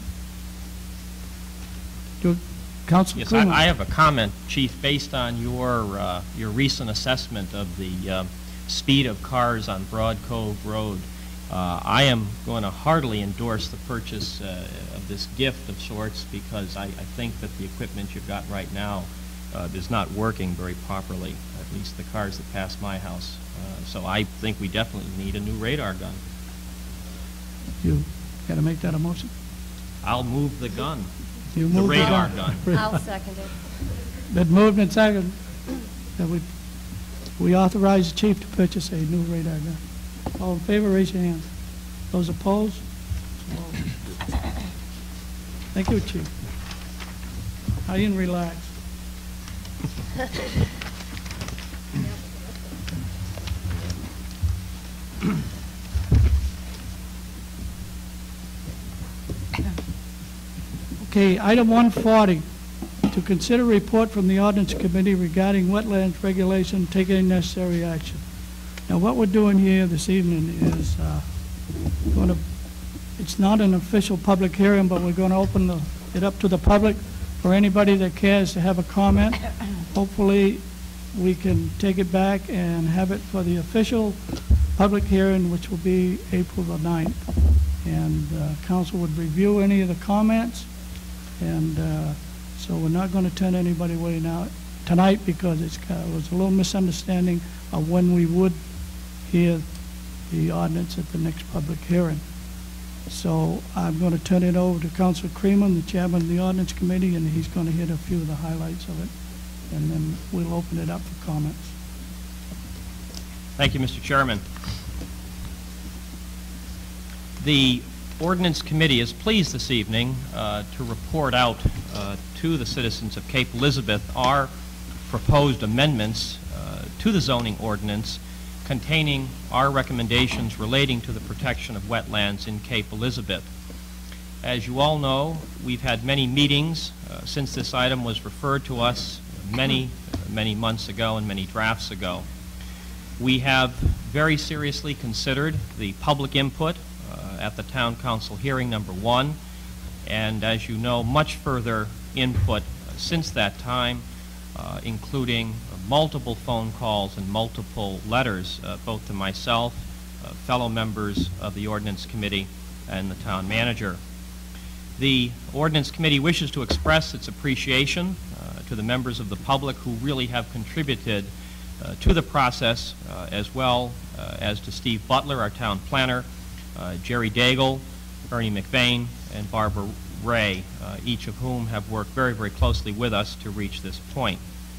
Councilor Yes, Creamer. I have a comment, Chief, based on your recent assessment of the speed of cars on Broad Cove Road. I am going to heartily endorse the purchase of this gift of sorts, because I think that the equipment you've got right now is not working very properly, at least the cars that pass my house. So I think we definitely need a new radar gun. You got to make that a motion? I'll move the gun. You The move radar gun. I'll second it. Been moved and seconded that we authorize the chief to purchase a new radar gun. All in favor, raise your hand. Those opposed? Thank you, Chief. I didn't relax. Okay, item 140, to consider report from the Ordinance Committee regarding wetlands regulation, take any necessary action. Now, what we're doing here this evening is it's not an official public hearing, but we're going to open it up to the public for anybody that cares to have a comment. Hopefully, we can take it back and have it for the official public hearing, which will be April the 9th. And council would review any of the comments. And so we're not going to turn anybody away now tonight, because it was a little misunderstanding of when we would hear the ordinance at the next public hearing. So I'm going to turn it over to Councilor Creamer, the chairman of the Ordinance Committee, and he's going to hit a few of the highlights of it. And then we'll open it up for comments. Thank you, Mr. Chairman. The Ordinance Committee is pleased this evening to report out to the citizens of Cape Elizabeth our proposed amendments to the zoning ordinance containing our recommendations relating to the protection of wetlands in Cape Elizabeth. As you all know, we've had many meetings since this item was referred to us many months ago and many drafts ago. We have very seriously considered the public input at the Town Council hearing number 1, and as you know, much further input since that time, including multiple phone calls and multiple letters, both to myself, fellow members of the Ordinance Committee, and the Town Manager. The Ordinance Committee wishes to express its appreciation to the members of the public who really have contributed to the process, as well as to Steve Butler, our Town Planner, Jerry Daigle, Ernie McVeigh, and Barbara Ray, each of whom have worked very, very closely with us to reach this point.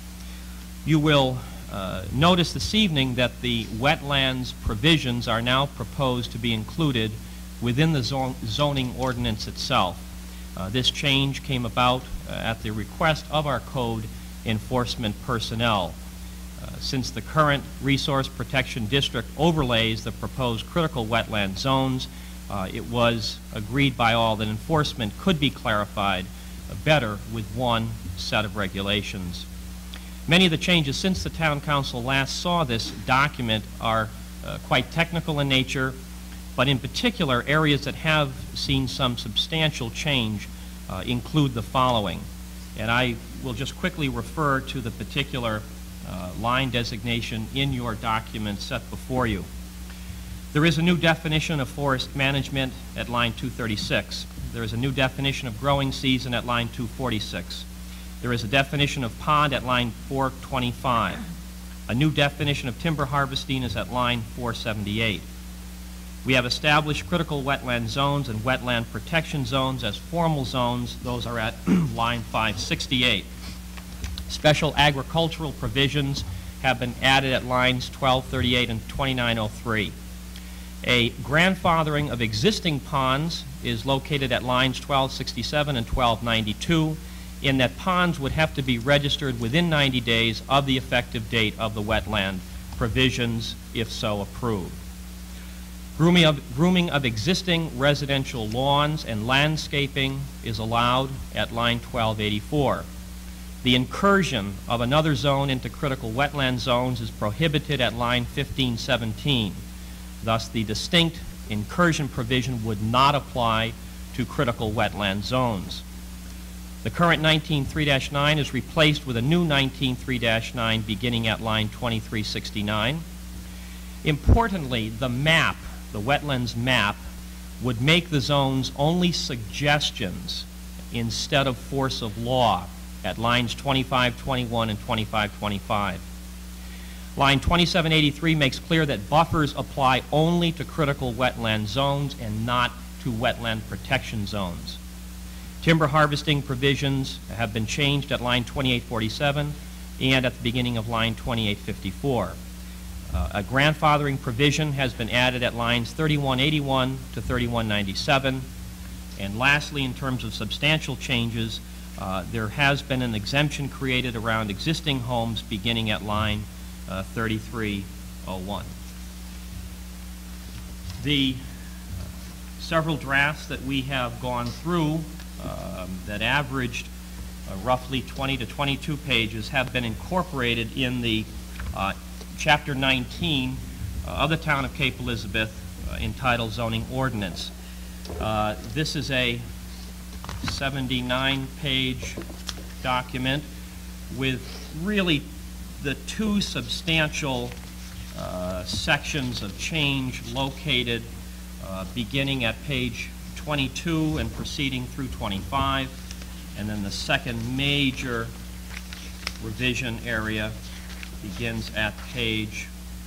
You will notice this evening that the wetlands provisions are now proposed to be included within the zoning ordinance itself. This change came about at the request of our code enforcement personnel. Since the current Resource Protection District overlays the proposed critical wetland zones, it was agreed by all that enforcement could be clarified better with one set of regulations. Many of the changes since the Town Council last saw this document are quite technical in nature, but in particular, areas that have seen some substantial change include the following. And I will just quickly refer to the particular line designation in your document set before you. There is a new definition of forest management at line 236. There is a new definition of growing season at line 246. There is a definition of pond at line 425. A new definition of timber harvesting is at line 478. We have established critical wetland zones and wetland protection zones as formal zones. Those are at line 568. Special agricultural provisions have been added at lines 1238 and 2903. A grandfathering of existing ponds is located at lines 1267 and 1292, in that ponds would have to be registered within 90 days of the effective date of the wetland provisions, if so approved. Grooming of existing residential lawns and landscaping is allowed at line 1284. The incursion of another zone into critical wetland zones is prohibited at line 1517. Thus, the distinct incursion provision would not apply to critical wetland zones. The current 19.3-9 is replaced with a new 19.3-9 beginning at line 2369. Importantly, the map, the wetlands map, would make the zones only suggestions instead of force of law at lines 2521 and 2525. Line 2783 makes clear that buffers apply only to critical wetland zones and not to wetland protection zones. Timber harvesting provisions have been changed at line 2847 and at the beginning of line 2854. A grandfathering provision has been added at lines 3181 to 3197. And lastly, in terms of substantial changes, there has been an exemption created around existing homes beginning at line 3301. The several drafts that we have gone through that averaged roughly 20 to 22 pages have been incorporated in the Chapter 19 of the Town of Cape Elizabeth entitled Zoning Ordinance. This is a 79-page document with really the two substantial sections of change located beginning at page 22 and proceeding through 25, and then the second major revision area begins at page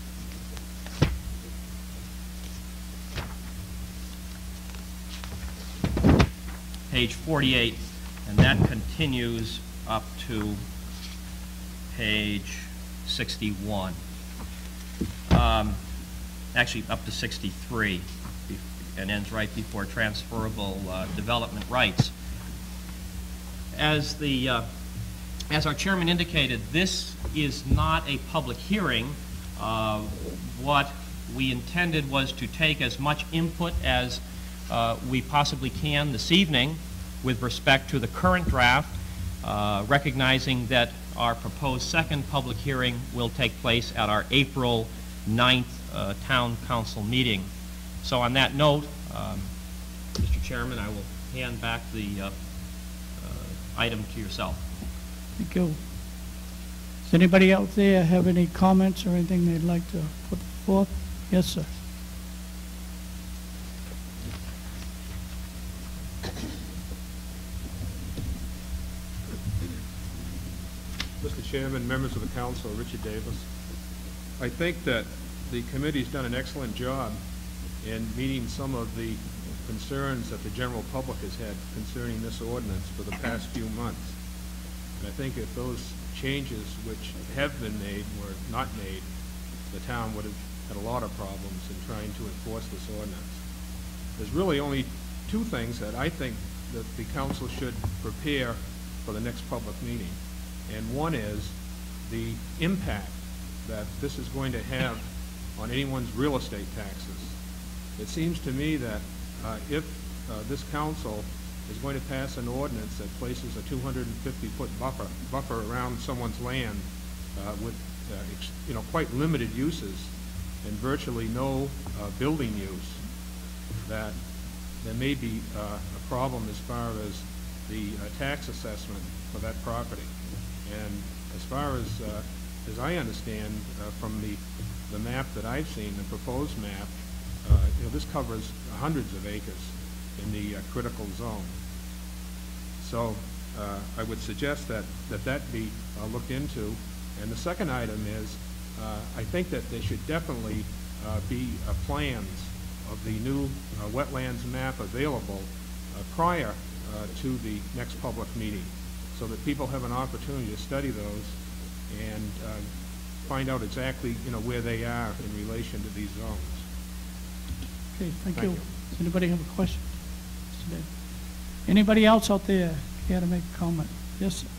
48, and that continues up to page 61. Actually, up to 63, and ends right before transferable development rights. As our chairman indicated, this is not a public hearing, What we intended was to take as much input as we possibly can this evening with respect to the current draft, recognizing that our proposed second public hearing will take place at our April 9th Town Council meeting. So on that note, Mr. Chairman, I will hand back the item to yourself. Thank you. Does anybody out there have any comments or anything they'd like to put forth? Yes, sir. Mr. Chairman, members of the council, Richard Davis. I think that the committee's done an excellent job in meeting some of the concerns that the general public has had concerning this ordinance for the past few months. And I think if those changes which have been made were not made, the town would have had a lot of problems in trying to enforce this ordinance. There's really only two things that I think that the council should prepare for the next public meeting. And one is the impact that this is going to have on anyone's real estate taxes. It seems to me that if this council is going to pass an ordinance that places a 250-foot buffer around someone's land with quite limited uses and virtually no building use, that there may be a problem as far as the tax assessment for that property. And as far as I understand from the map that I've seen, the proposed map, this covers hundreds of acres in the critical zone. So I would suggest that be looked into. And the second item is, I think that there should definitely be plans of the new wetlands map available prior to the next public meeting, so that people have an opportunity to study those and find out exactly where they are in relation to these zones. Okay, thank you. Does anybody have a question? Anybody else out there care to make a comment? Yes, sir.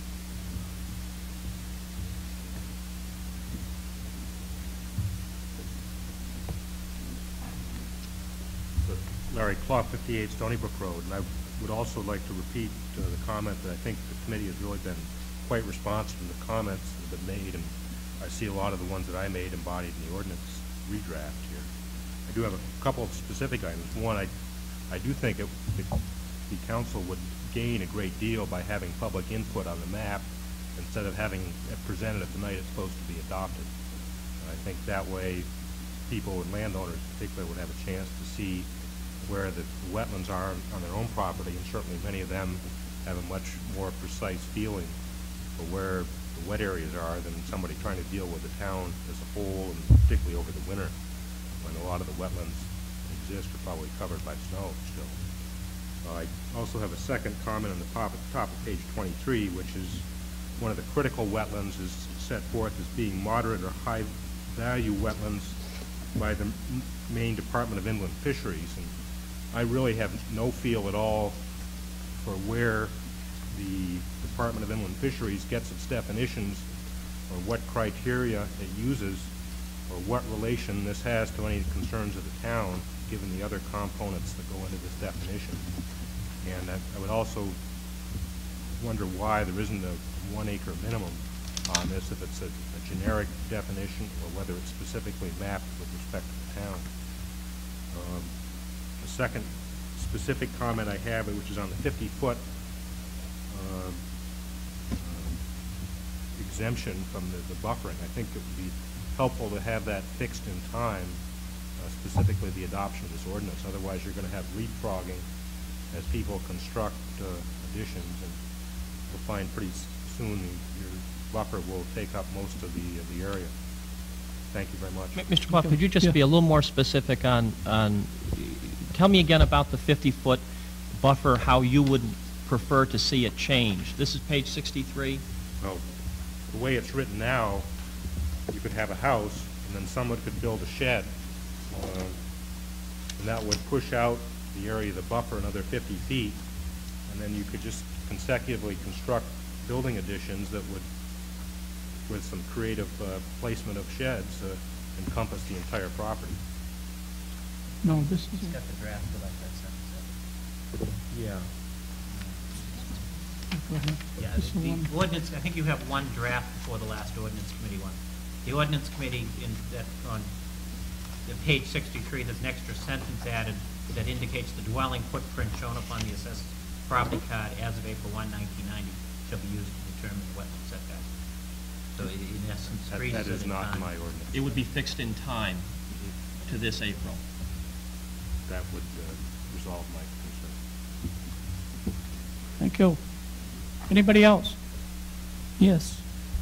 Larry Clark, 58 Stony Brook Road, and I would also like to repeat the comment that I think the committee has really been quite responsive to the comments that have been made, and I see a lot of the ones that I made embodied in the ordinance redraft here. I do have a couple of specific items. One, I do think the council would gain a great deal by having public input on the map instead of having it presented at the night it's supposed to be adopted. And I think that way people and landowners in particular would have a chance to see where the wetlands are on their own property, and certainly many of them have a much more precise feeling for where the wet areas are than somebody trying to deal with the town as a whole, and particularly over the winter when a lot of the wetlands exist are probably covered by snow still. I also have a second comment on the top of page 23, which is one of the critical wetlands is set forth as being moderate or high value wetlands by the Maine Department of Inland Fisheries. And I really have no feel at all for where the Department of Inland Fisheries gets its definitions, or what criteria it uses, or what relation this has to any concerns of the town, given the other components that go into this definition. And I would also wonder why there isn't a 1 acre minimum on this, if it's a generic definition or whether it's specifically mapped with respect to the town. The second specific comment I have, which is on the 50-foot exemption from the buffering. I think it would be helpful to have that fixed in time, specifically the adoption of this ordinance. Otherwise, you're going to have leapfrogging as people construct additions, and you'll find pretty soon your buffer will take up most of the area. Thank you very much. Mr. Clark, could you just be a little more specific on tell me again about the 50-foot buffer, how you would prefer to see it changed? This is page 63. Well, the way it's written now, you could have a house, and then someone could build a shed, and that would push out the area of the buffer another 50 feet, and then you could just consecutively construct building additions that would, with some creative placement of sheds, encompass the entire property. No, this is, It's got the draft to like that sentence. Yeah. go ahead. Yeah, This is the one. ordinance, I think you have one draft before the last ordinance committee one. The ordinance committee on page 63, there's an extra sentence added that indicates the dwelling footprint shown upon the assessed property card as of April 1, 1990 shall be used to determine the wetland setback. So in essence, freezes That it is in not time. my ordinance. It would be fixed in time to this April. That would resolve my concern. Thank you. Anybody else? Yes.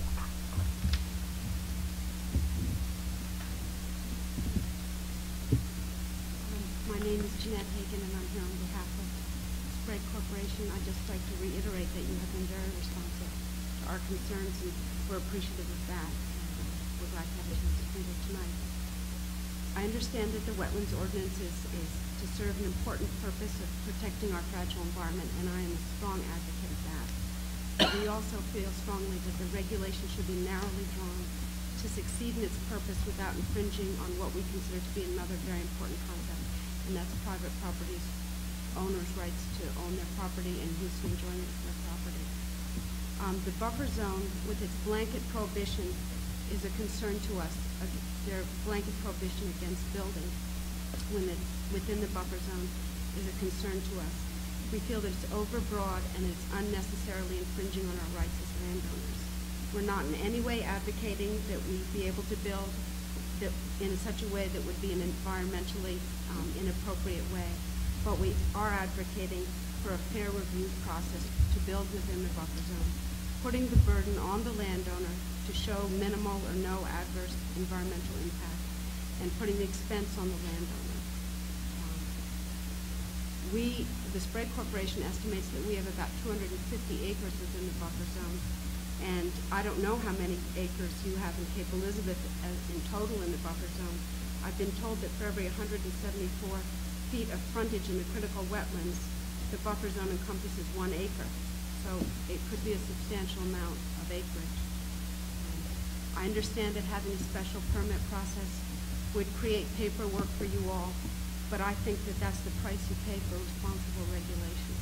My name is Jeanette Hagan, and I'm here on behalf of Sprague Corporation. I'd just like to reiterate that you have been very responsive to our concerns, and we're appreciative of that. We're glad to have a chance to do it tonight. I understand that the wetlands ordinance is to serve an important purpose of protecting our fragile environment, and I am a strong advocate of that. We also feel strongly that the regulation should be narrowly drawn to succeed in its purpose without infringing on what we consider to be another very important concept, and that's private property's owners' rights to own their property and who's enjoying their property. The buffer zone, with its blanket prohibition, is a concern to us. Their blanket prohibition against building within the buffer zone is a concern to us. We feel that it's overbroad and it's unnecessarily infringing on our rights as landowners. We're not in any way advocating that we be able to build in such a way that would be an environmentally inappropriate way, but we are advocating for a fair review process to build within the buffer zone, putting the burden on the landowner to show minimal or no adverse environmental impact, and putting the expense on the landowner. The Sprague Corporation estimates that we have about 250 acres within the buffer zone, and I don't know how many acres you have in Cape Elizabeth in total in the buffer zone. I've been told that for every 174 feet of frontage in the critical wetlands, the buffer zone encompasses 1 acre. So it could be a substantial amount of acreage. I understand that having a special permit process would create paperwork for you all, but I think that that's the price you pay for responsible regulation.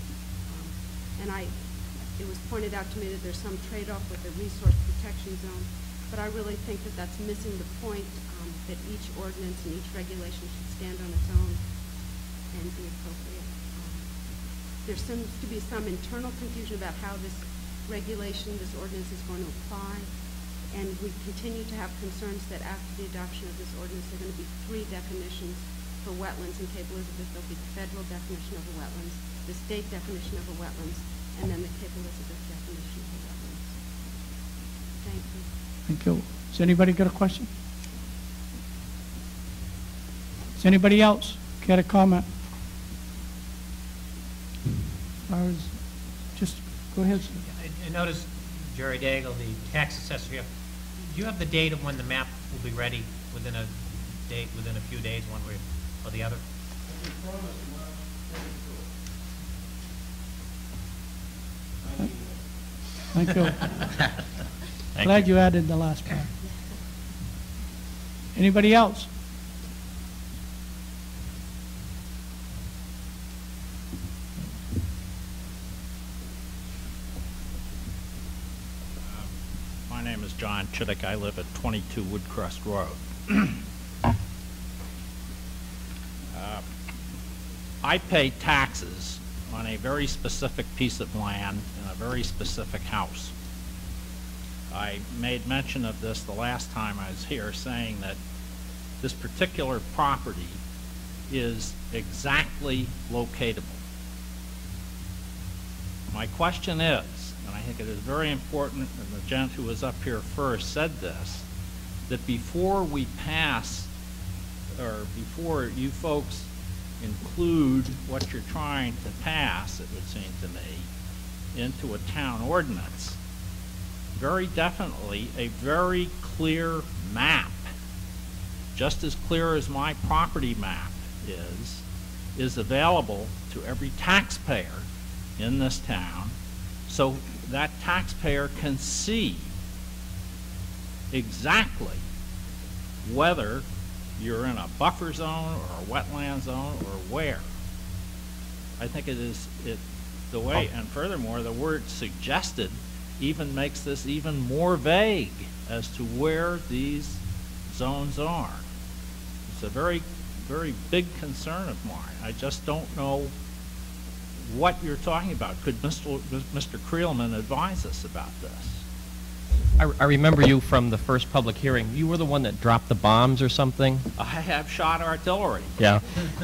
It was pointed out to me that there's some trade-off with the resource protection zone, but I really think that that's missing the point that each ordinance and each regulation should stand on its own and be appropriate. There seems to be some internal confusion about how this regulation, this ordinance is going to apply, and we continue to have concerns that after the adoption of this ordinance, there are going to be 3 definitions for wetlands in Cape Elizabeth. There'll be the federal definition of a wetlands, the state definition of a wetlands, and then the Cape Elizabeth definition of a wetlands. Thank you. Thank you. Has anybody got a question? Does anybody else care to comment? As far as, just go ahead, sir. I noticed Jerry Daigle, the tax assessor here. Do you have the date of when the map will be ready within a few days, one way or the other? Thank you. Glad you added the last part. Anybody else? My name is John Chittick. I live at 22 Woodcrest Road. I pay taxes on a very specific piece of land in a very specific house. I made mention of this the last time I was here, saying that this particular property is exactly locatable. My question is, and I think it is very important, and the gent who was up here first said this, that before we pass, or before you folks include what you're trying to pass, it would seem to me, into a town ordinance, very definitely a very clear map, just as clear as my property map is available to every taxpayer in this town, so that taxpayer can see exactly whether you're in a buffer zone or a wetland zone or where. I think the way, and furthermore, the word suggested even makes this even more vague as to where these zones are. It's a very, very big concern of mine. I just don't know what you're talking about. Could Mr. Creelman advise us about this? I remember you from the first public hearing. You were the one that dropped the bombs or something? I have shot artillery. Yeah.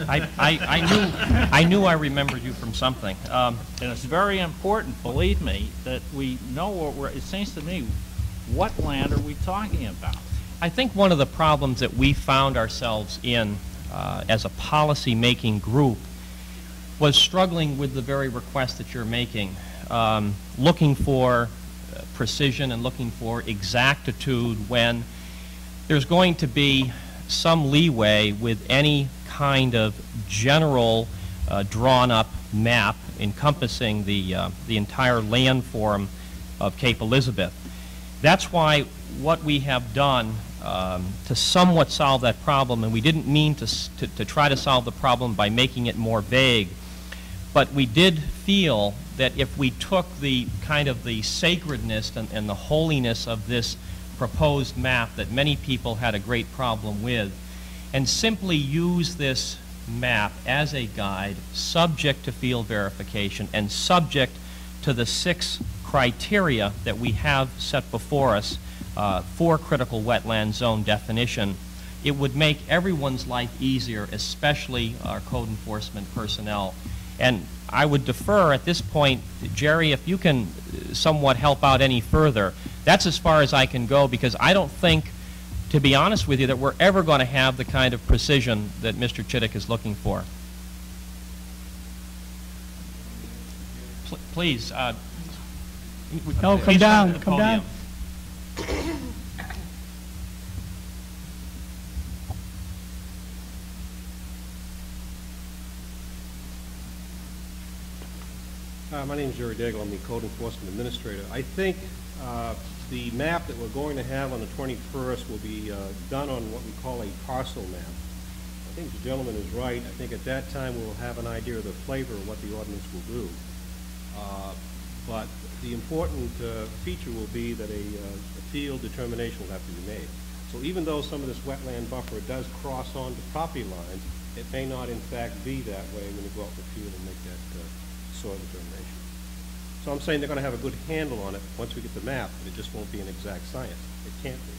I knew I remembered you from something. And it's very important, believe me, that we know what it seems to me, what land are we talking about? I think one of the problems that we found ourselves in as a policy-making group was struggling with the very request that you're making, looking for precision and looking for exactitude when there's going to be some leeway with any kind of general drawn-up map encompassing the entire landform of Cape Elizabeth. That's why what we have done to somewhat solve that problem, and we didn't mean to try to solve the problem by making it more vague, but we did feel that if we took the kind of the sacredness and the holiness of this proposed map that many people had a great problem with, and simply use this map as a guide, subject to field verification and subject to the 6 criteria that we have set before us for critical wetland zone definition, it would make everyone's life easier, especially our code enforcement personnel. And I would defer at this point, Jerry, if you can somewhat help out any further. That's as far as I can go, because I don't think, to be honest with you, that we're ever going to have the kind of precision that Mr. Chittick is looking for. Please. No, come down, come down. My name is Jerry Daigle. I'm the Code Enforcement Administrator. I think the map that we're going to have on the 21st will be done on what we call a parcel map. I think the gentleman is right. I think at that time we'll have an idea of the flavor of what the ordinance will do. But the important feature will be that a field determination will have to be made. So even though some of this wetland buffer does cross onto property lines, it may not in fact be that way when you go out in the field and make that soil determination. So I'm saying they're going to have a good handle on it once we get the map, but it just won't be an exact science. It can't be.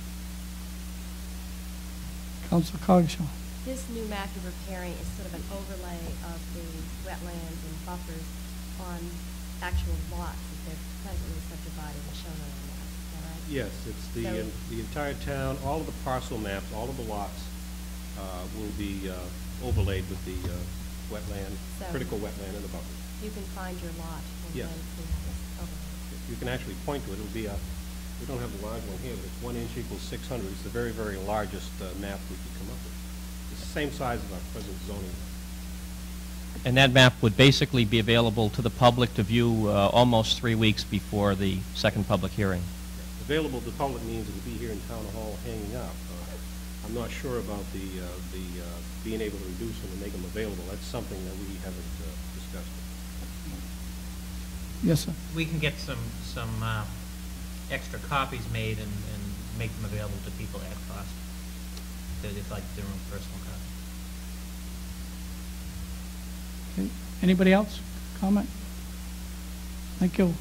Councilor Coggeshall. This new map you're preparing is sort of an overlay of the wetlands and buffers on actual lots that they're presently subdivided and shown on the map. Is that right? Yes, it's the entire town, all of the parcel maps, all of the lots will be overlaid with the wetland, critical wetland and the buffer. You can find your lot and Yes. then see how this overlays. You can actually point to it. It'll be we don't have the large one here, but it's 1 inch equals 600. It's the very, very largest map we could come up with. It's the same size as our present zoning. And that map would basically be available to the public to view almost 3 weeks before the second public hearing. Available to the public means it'll be here in Town Hall hanging out. I'm not sure about the being able to reduce them and make them available. That's something that we haven't discussed. Yes, sir. We can get some extra copies made and make them available to people at cost. They'd like their own personal copy. Okay. Anybody else? Comment? Thank you.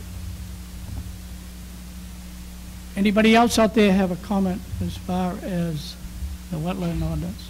Anybody else out there have a comment as far as the wetland ordinance?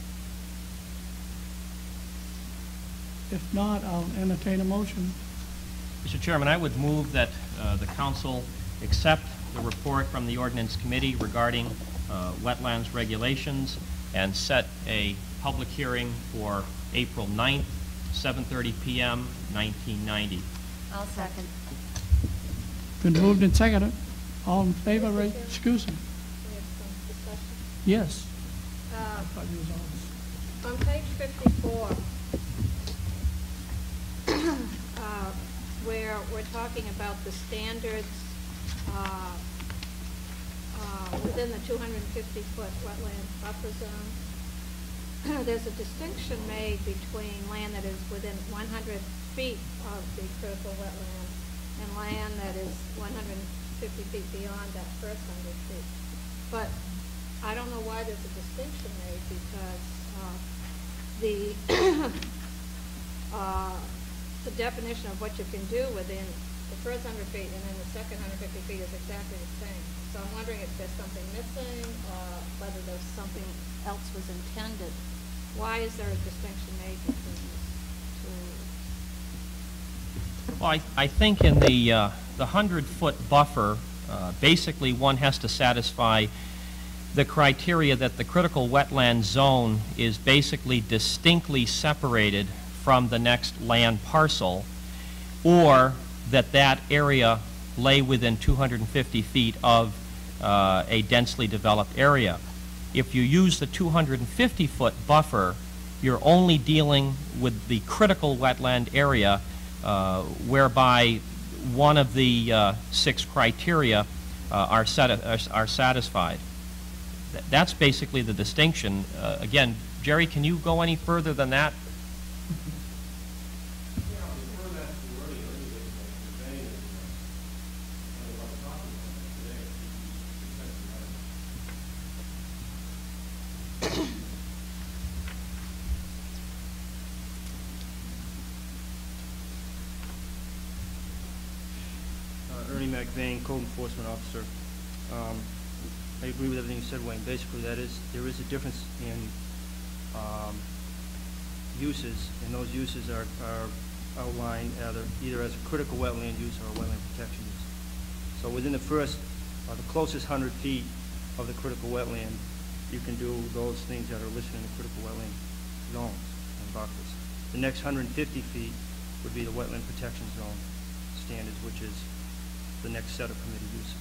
If not, I'll entertain a motion. Mr. Chairman, I would move that the council accept the report from the Ordinance Committee regarding wetlands regulations and set a public hearing for April 9th, 7:30 p.m., 1990. I'll second. Been moved and seconded. All in favor, right? Excuse me. We have some discussion. Yes. On page 54, where we're talking about the standards within the 250-foot wetland buffer zone, there's a distinction made between land that is within 100 feet of the critical wetland and land that is 150 feet beyond that first 100 feet. But I don't know why there's a distinction made, because the definition of what you can do within the first 100 feet and then the second 150 feet is exactly the same. So I'm wondering if there's something missing, or whether there's something else was intended. Why is there a distinction made between these two? Well, I think in the 100-foot buffer, basically one has to satisfy the criteria that the critical wetland zone is basically distinctly separated from the next land parcel, or that that area lay within 250 feet of a densely developed area. If you use the 250-foot buffer, you're only dealing with the critical wetland area, whereby one of the 6 criteria are satisfied. That's basically the distinction. Again, Jerry, can you go any further than that? Ernie McVeigh, Code Enforcement Officer. I agree with everything you said, Wayne. Basically, there is a difference in uses, and those uses are outlined either as a critical wetland use or a wetland protection use. So within the first, the closest 100 feet of the critical wetland, you can do those things that are listed in the critical wetland zones and buffers. The next 150 feet would be the wetland protection zone standards, which is the next set of permitted uses.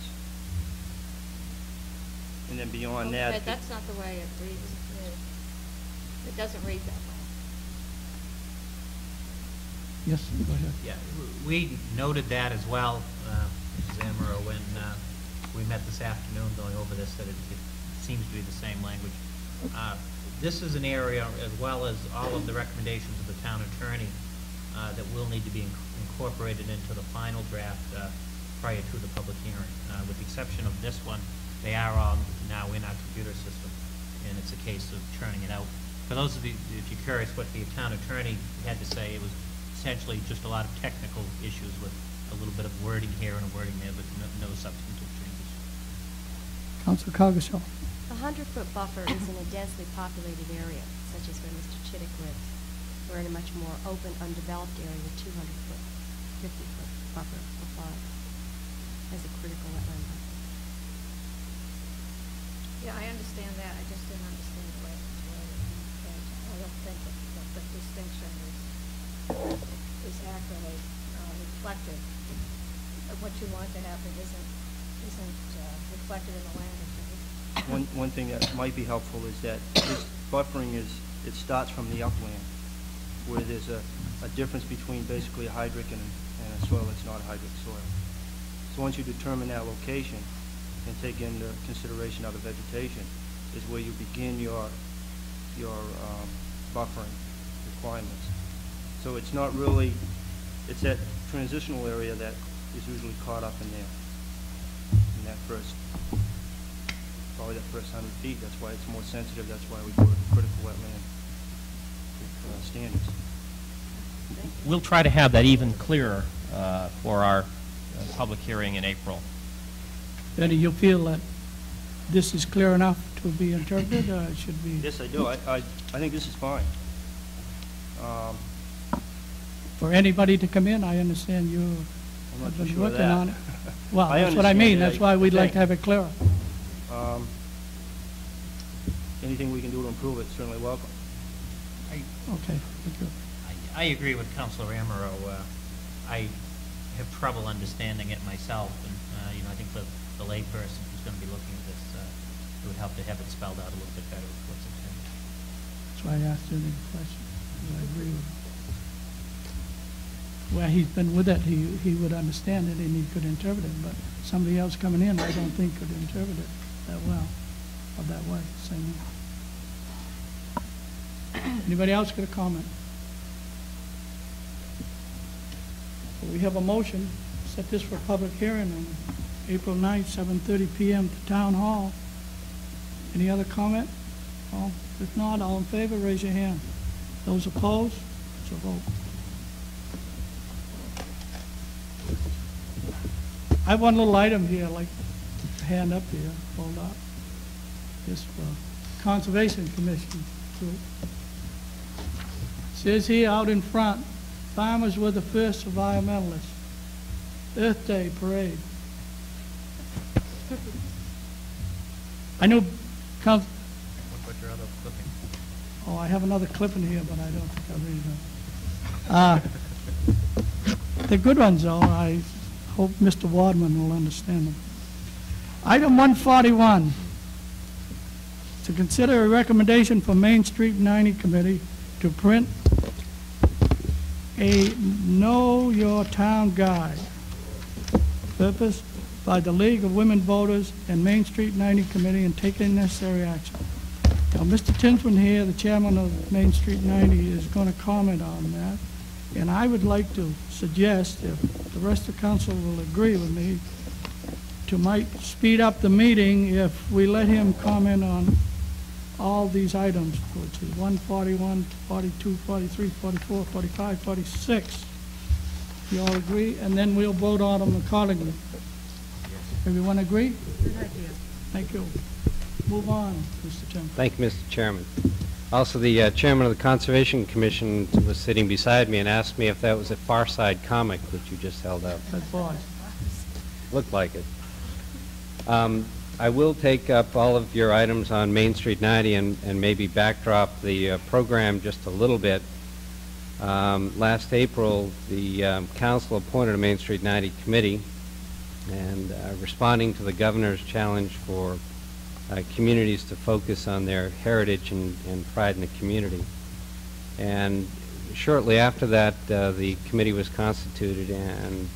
And then beyond that... Okay, that's not the way it reads. It doesn't read that way. Yes, go ahead. Yeah, we noted that as well, Mrs. Amaro, when we met this afternoon going over this, that it seems to be the same language. This is an area, as well as all of the recommendations of the town attorney, that will need to be incorporated into the final draft prior to the public hearing. With the exception of this one, they are all now in our computer system, and it's a case of churning it out. For those of you, if you're curious what the town attorney had to say, it was essentially just a lot of technical issues with a little bit of wording here and a wording there, but no substantive changes. Councilor Coggeshall. A 100-foot buffer is in a densely populated area, such as where Mr. Chittick lives. We're in a much more open, undeveloped area with 200-foot, 50-foot buffer applied as a critical wetland buffer. Yeah, I understand that. I just didn't understand the way it's worded. I don't think that the distinction is accurately reflected. What you want to happen isn't reflected in the language. One thing that might be helpful is that this buffering it starts from the upland, where there's a difference between basically a hydric and a soil that's not a hydric soil. So once you determine that location and take into consideration other vegetation, is where you begin your buffering requirements. So it's not really, it's that transitional area that is usually caught up in there, in that first, probably that first 100 feet. That's why it's more sensitive. That's why we go to the critical wetland standards. We'll try to have that even clearer for our public hearing in April. Then you feel that this is clear enough to be interpreted, or it should be? Yes, I do. I think this is fine. For anybody to come in, I understand you have been sure working that. on it. Well, I that's what I mean. understand. That's why we'd like to have it clearer. Anything we can do to improve it, certainly welcome. Okay, thank you. I agree with Councilor Amaro. I have trouble understanding it myself, and I think for the layperson who's going to be looking at this, it would help to have it spelled out a little bit better what's intended. That's why I asked you the question, because I agree with it. Where he's been with it, he would understand it and he could interpret it, but somebody else coming in, I don't think could interpret it. that well, or that way, same way. Anybody else got a comment? So we have a motion, set this for public hearing on April 9th, 7:30 PM to Town Hall. Any other comment? All? If not, all in favor, raise your hand. Those opposed, it's a vote. I have one little item here, like hand up here, hold up. This Conservation Commission group. Says here out in front, farmers were the first environmentalists. Earth Day parade. I know. What about your other clipping? Oh, I have another clip in here, but I don't think I'll read it. They're good ones, though. I hope Mr. Wadman will understand them. Item 141, to consider a recommendation for Main Street 90 Committee to print a Know Your Town Guide. Purpose by the League of Women Voters and Main Street 90 Committee and taking necessary action. Now, Mr. Tinsman here, the chairman of Main Street 90, is going to comment on that. And I would like to suggest, if the rest of the council will agree with me, to might speed up the meeting if we let him comment on all these items, which is 141, 42, 43, 44, 45, 46. You all agree? And then we'll vote on them accordingly. Everyone agree? Good idea. Thank you. Move on, Mr. Chairman. Thank you, Mr. Chairman. Also, the chairman of the Conservation Commission was sitting beside me and asked me if that was a Far Side comic that you just held up. That boy. Looked like it. I will take up all of your items on Main Street 90 and maybe backdrop the program just a little bit. Last April, the council appointed a Main Street 90 committee, and responding to the governor's challenge for communities to focus on their heritage and pride in the community. And shortly after that, the committee was constituted, and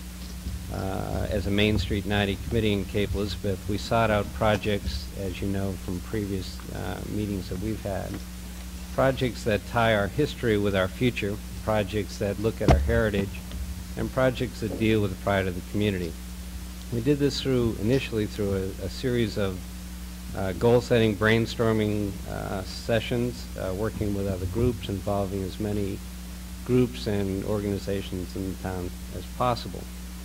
as a Main Street 90 committee in Cape Elizabeth, we sought out projects, as you know from previous meetings that we've had, projects that tie our history with our future, projects that look at our heritage, and projects that deal with the pride of the community. We did this initially through a series of goal-setting, brainstorming sessions, working with other groups, involving as many groups and organizations in the town as possible.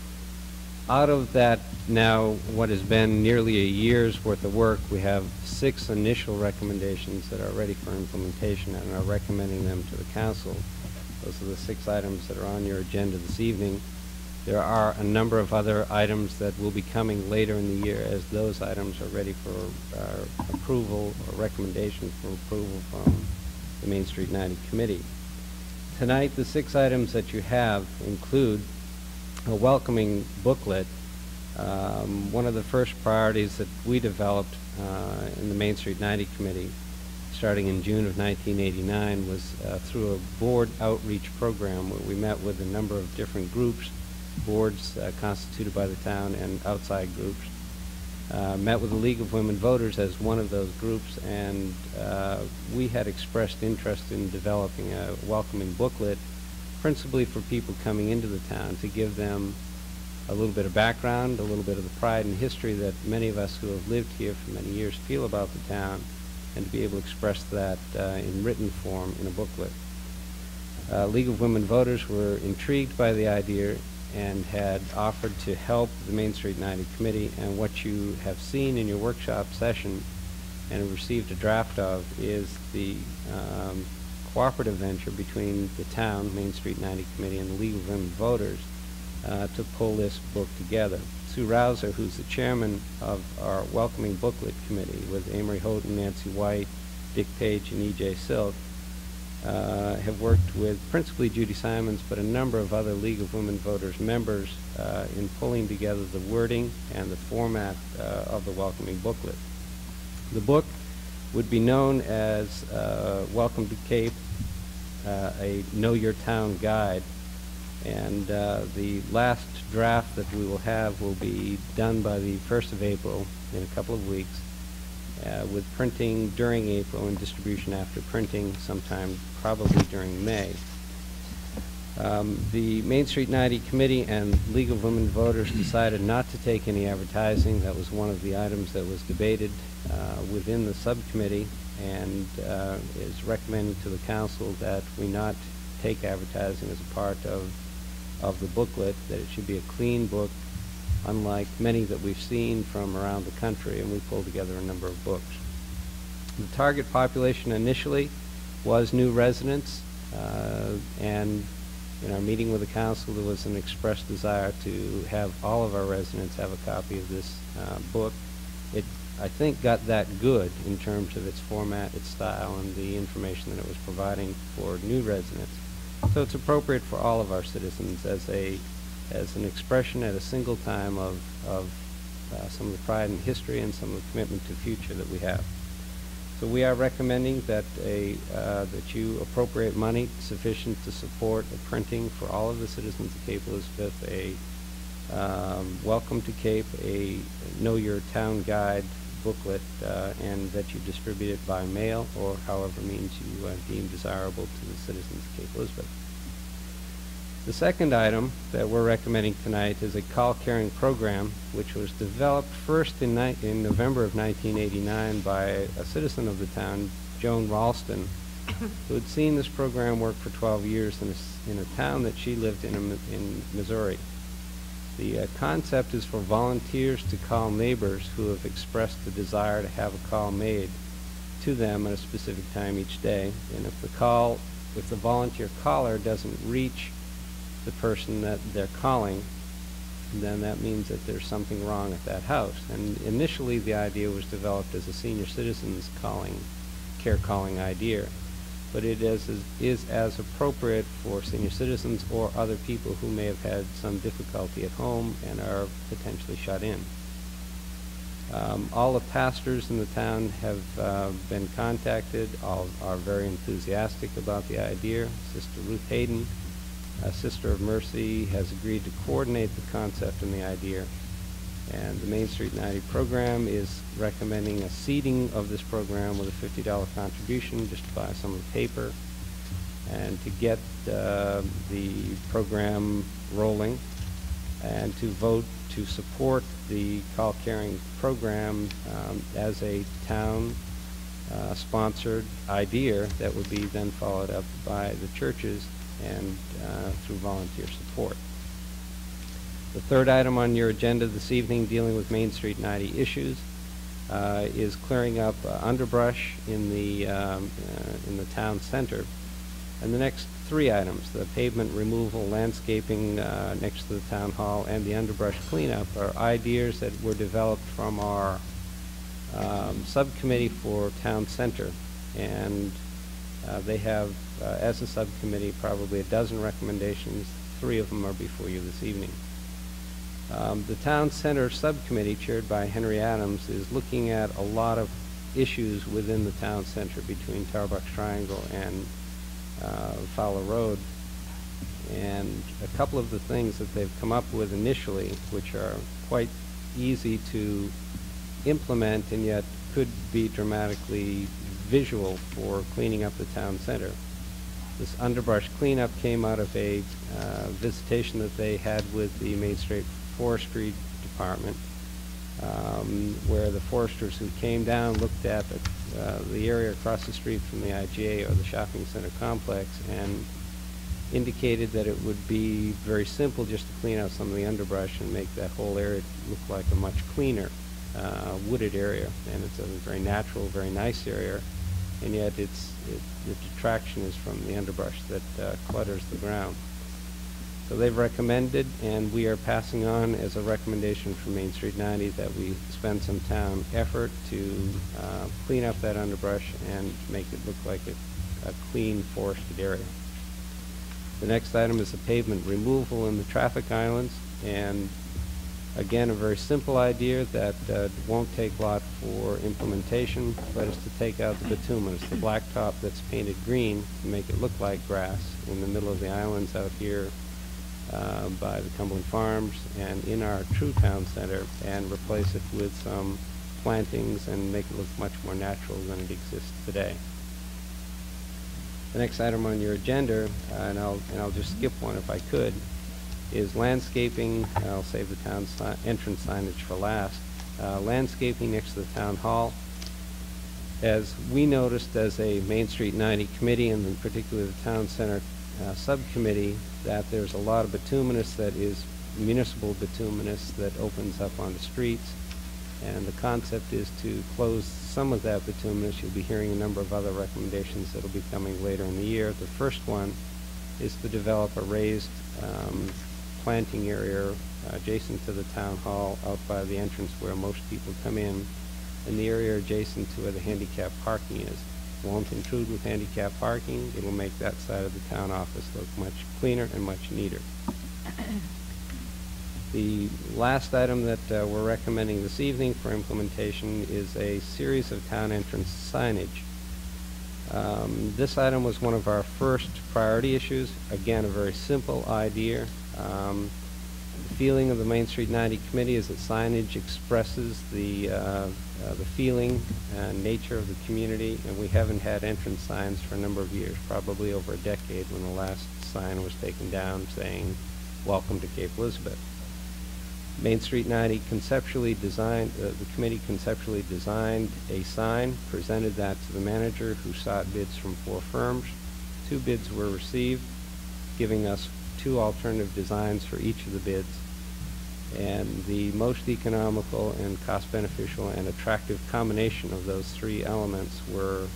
Out of that, now what has been nearly a year's worth of work, we have 6 initial recommendations that are ready for implementation and are recommending them to the council. Those are the 6 items that are on your agenda this evening. There are a number of other items that will be coming later in the year as those items are ready for approval or recommendation for approval from the Main Street 90 Committee. Tonight, the 6 items that you have include a welcoming booklet. One of the first priorities that we developed in the Main Street 90 Committee, starting in June of 1989, was through a board outreach program where we met with a number of different groups, boards constituted by the town and outside groups. Met with the League of Women Voters as one of those groups, and we had expressed interest in developing a welcoming booklet principally for people coming into the town, to give them a little bit of background, a little bit of the pride and history that many of us who have lived here for many years feel about the town, and to be able to express that in written form in a booklet. League of Women Voters were intrigued by the idea and had offered to help the Main Street 90 Committee, and what you have seen in your workshop session and received a draft of is the cooperative venture between the town, Main Street 90 Committee, and the League of Women Voters to pull this book together. Sue Rouser, who's the chairman of our Welcoming Booklet Committee, with Amory Houghton, Nancy White, Dick Page, and E.J. Silk, have worked with principally Judy Simons, but a number of other League of Women Voters members in pulling together the wording and the format of the Welcoming Booklet. The book would be known as Welcome to Cape, a Know Your Town Guide, and the last draft that we will have will be done by the 1st of April, in a couple of weeks, with printing during April and distribution after printing sometime probably during May. The Main Street 90 Committee and League of Women Voters decided not to take any advertising. That was one of the items that was debated within the subcommittee, and is recommending to the council that we not take advertising as a part of the booklet, that it should be a clean book, unlike many that we've seen from around the country, and we pulled together a number of books. The target population initially was new residents, and in our meeting with the council, there was an expressed desire to have all of our residents have a copy of this book. It, I think, got that good in terms of its format, its style, and the information that it was providing for new residents. So it's appropriate for all of our citizens as an expression at a single time of some of the pride and history and some of the commitment to future that we have. So we are recommending that that you appropriate money sufficient to support the printing for all of the citizens of Cape Elizabeth, a Welcome to Cape, a Know Your Town Guide booklet, and that you distribute it by mail or however means you deem desirable to the citizens of Cape Elizabeth. The second item that we're recommending tonight is a call-carrying program which was developed first in November of 1989 by a citizen of the town, Joan Ralston, who had seen this program work for 12 years in a town that she lived in Missouri. The concept is for volunteers to call neighbors who have expressed the desire to have a call made to them at a specific time each day. And if the volunteer caller doesn't reach the person that they're calling, then that means that there's something wrong at that house. And initially the idea was developed as a senior citizens care calling idea, but it is as appropriate for senior citizens or other people who may have had some difficulty at home and are potentially shut in. All the pastors in the town have been contacted. All are very enthusiastic about the idea. Sister Ruth Hayden, a Sister of Mercy, has agreed to coordinate the concept and the idea. And the Main Street 90 program is recommending a seeding of this program with a $50 contribution just to buy some of the paper and to get the program rolling, and to vote to support the call-carrying program as a town sponsored idea that would be then followed up by the churches and through volunteer support. The third item on your agenda this evening, dealing with Main Street 90 issues, is clearing up underbrush in the town center. And the next three items, the pavement removal, landscaping next to the town hall, and the underbrush cleanup, are ideas that were developed from our subcommittee for town center. And they have, as a subcommittee, probably a dozen recommendations. 3 of them are before you this evening. The Town Center Subcommittee, chaired by Henry Adams, is looking at a lot of issues within the town center between Tarbuck's Triangle and Fowler Road. And a couple of the things that they've come up with initially, which are quite easy to implement and yet could be dramatically visual for cleaning up the town center. This underbrush cleanup came out of a visitation that they had with the Main Street Forestry Department, where the foresters who came down looked at the area across the street from the IGA or the shopping center complex and indicated that it would be very simple just to clean out some of the underbrush and make that whole area look like a much cleaner wooded area. And it's a very natural, very nice area, and yet the detraction is from the underbrush that clutters the ground. So they've recommended, and we are passing on as a recommendation from Main Street 90, that we spend some town effort to clean up that underbrush and make it look like a clean forested area. The next item is the pavement removal in the traffic islands, and again, a very simple idea that won't take a lot for implementation, but is to take out the bitumen. It's the blacktop that's painted green to make it look like grass in the middle of the islands out here by the Cumberland Farms and in our true town center, and replace it with some plantings and make it look much more natural than it exists today. The next item on your agenda, and I'll just skip one if I could, is landscaping. I'll save the town entrance signage for last. Landscaping next to the town hall. As we noticed as a Main Street 90 committee, and in particular the town center subcommittee, that there's a lot of bituminous that is municipal bituminous that opens up on the streets, and the concept is to close some of that bituminous. You'll be hearing a number of other recommendations that will be coming later in the year. The first one is to develop a raised planting area adjacent to the town hall out by the entrance where most people come in the area adjacent to where the handicap parking is. It won't intrude with handicap parking. It will make that side of the town office look much cleaner and much neater. The last item that we're recommending this evening for implementation is a series of town entrance signage. This item was one of our first priority issues. Again, a very simple idea. The feeling of the Main Street 90 Committee is that signage expresses the feeling and nature of the community, and we haven't had entrance signs for a number of years, probably over a decade, when the last sign was taken down saying, "Welcome to Cape Elizabeth." Main Street 90 conceptually designed, the committee conceptually designed a sign, presented that to the manager, who sought bids from 4 firms. 2 bids were received, giving us 2 alternative designs for each of the bids. And the most economical and cost beneficial and attractive combination of those 3 elements were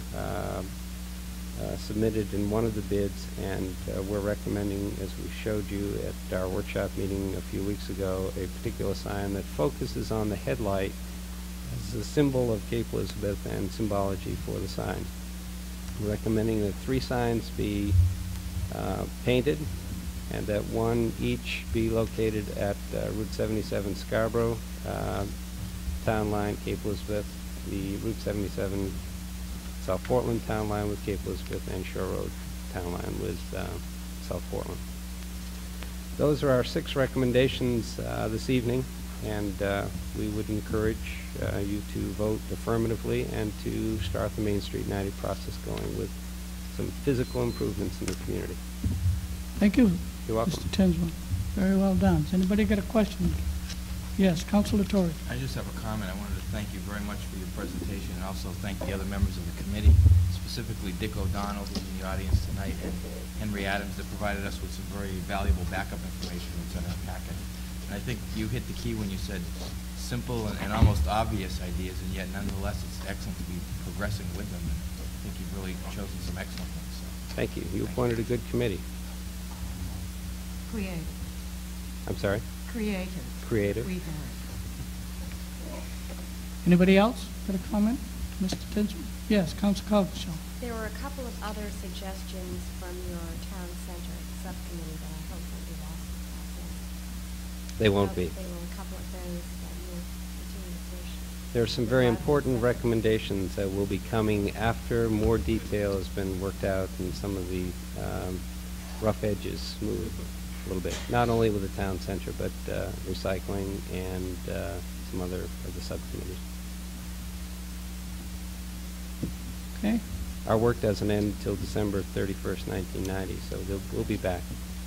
submitted in one of the bids, and we're recommending, as we showed you at our workshop meeting a few weeks ago, a particular sign that focuses on the headlight as a symbol of Cape Elizabeth and symbology for the sign. We're recommending that 3 signs be painted, and that 1 each be located at Route 77 Scarborough, Town Line, Cape Elizabeth, the Route 77 South Portland Town Line with Cape Elizabeth, and Shore Road Town Line with South Portland. Those are our 6 recommendations this evening, and we would encourage you to vote affirmatively and to start the Main Street 90 process going with some physical improvements in the community. Thank you, You're welcome. Mr. Tinsman. Very well done. Does anybody got a question? Yes, Councilor Torrey. I just have a comment. I wanted to thank you very much for your presentation, and also thank the other members of the committee, specifically Dick O'Donnell, who's in the audience tonight, and Henry Adams, that provided us with some very valuable backup information that's in our packet. And I think you hit the key when you said simple and almost obvious ideas, and yet nonetheless it's excellent to be progressing with them. And I think you've really chosen some excellent ones. So. Thank you. You appointed a good committee. Creative. I'm sorry? Creative. Creative. We've heard. Anybody else got a comment? Mr. Tinsman? Yes, Councilor Coggeshall. There were a couple of other suggestions from your town center subcommittee that I hope won't be lost in the process. They won't be. There were a couple of those that you'll continue to push. There are some very important recommendations that will be coming after more detail has been worked out and some of the rough edges smoothed a little bit, not only with the town center, but recycling and some other of the subcommittees. Okay. Our work doesn't end until December 31st, 1990, so we'll be back.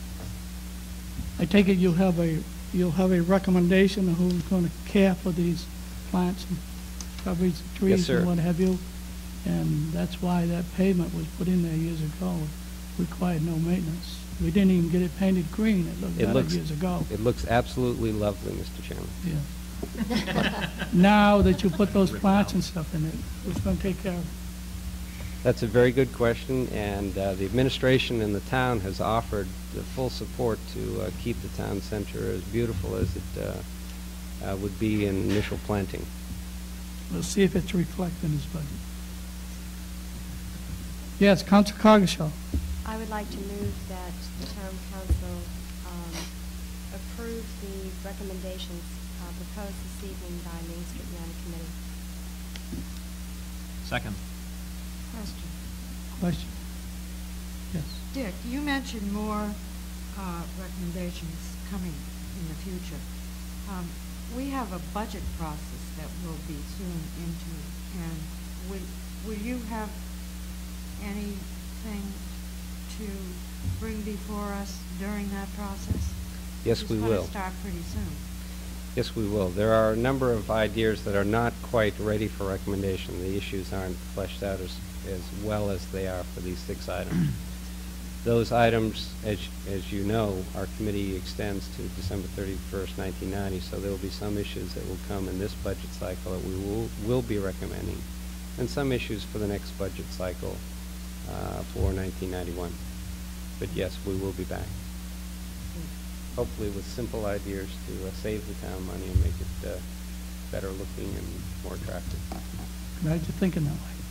I take it you'll have a recommendation of who's going to care for these plants and shrubberies and trees Yes, sir. and what have you, and that's why that pavement was put in there years ago. Required no maintenance. We didn't even get it painted green. It looked better years ago. It looks absolutely lovely, Mr. Chairman. Yeah. Now that you put those plants and stuff in it, who's going to take care of it? That's a very good question, and the administration in the town has offered the full support to keep the town center as beautiful as it would be in initial planting. We'll see if it's reflected in his budget. Yes, Councilor Coggeshall. I would like to move that the town council approve the recommendations proposed this evening by Main Street 90 Committee. Second. Question. Question. Yes. Dick, you mentioned more recommendations coming in the future. we have a budget process that we'll be soon into, and will you have anything to bring before us during that process? Yes, we It's will. going to start pretty soon. Yes, we will. There are a number of ideas that are not quite ready for recommendation. The issues aren't fleshed out as well as they are for these 6 items. Those items, as you know, our committee extends to December 31st, 1990, so there will be some issues that will come in this budget cycle that we will be recommending, and some issues for the next budget cycle for 1991. But yes, we will be back. Hopefully with simple ideas to save the town money and make it better looking and more attractive. Glad you're thinking that way.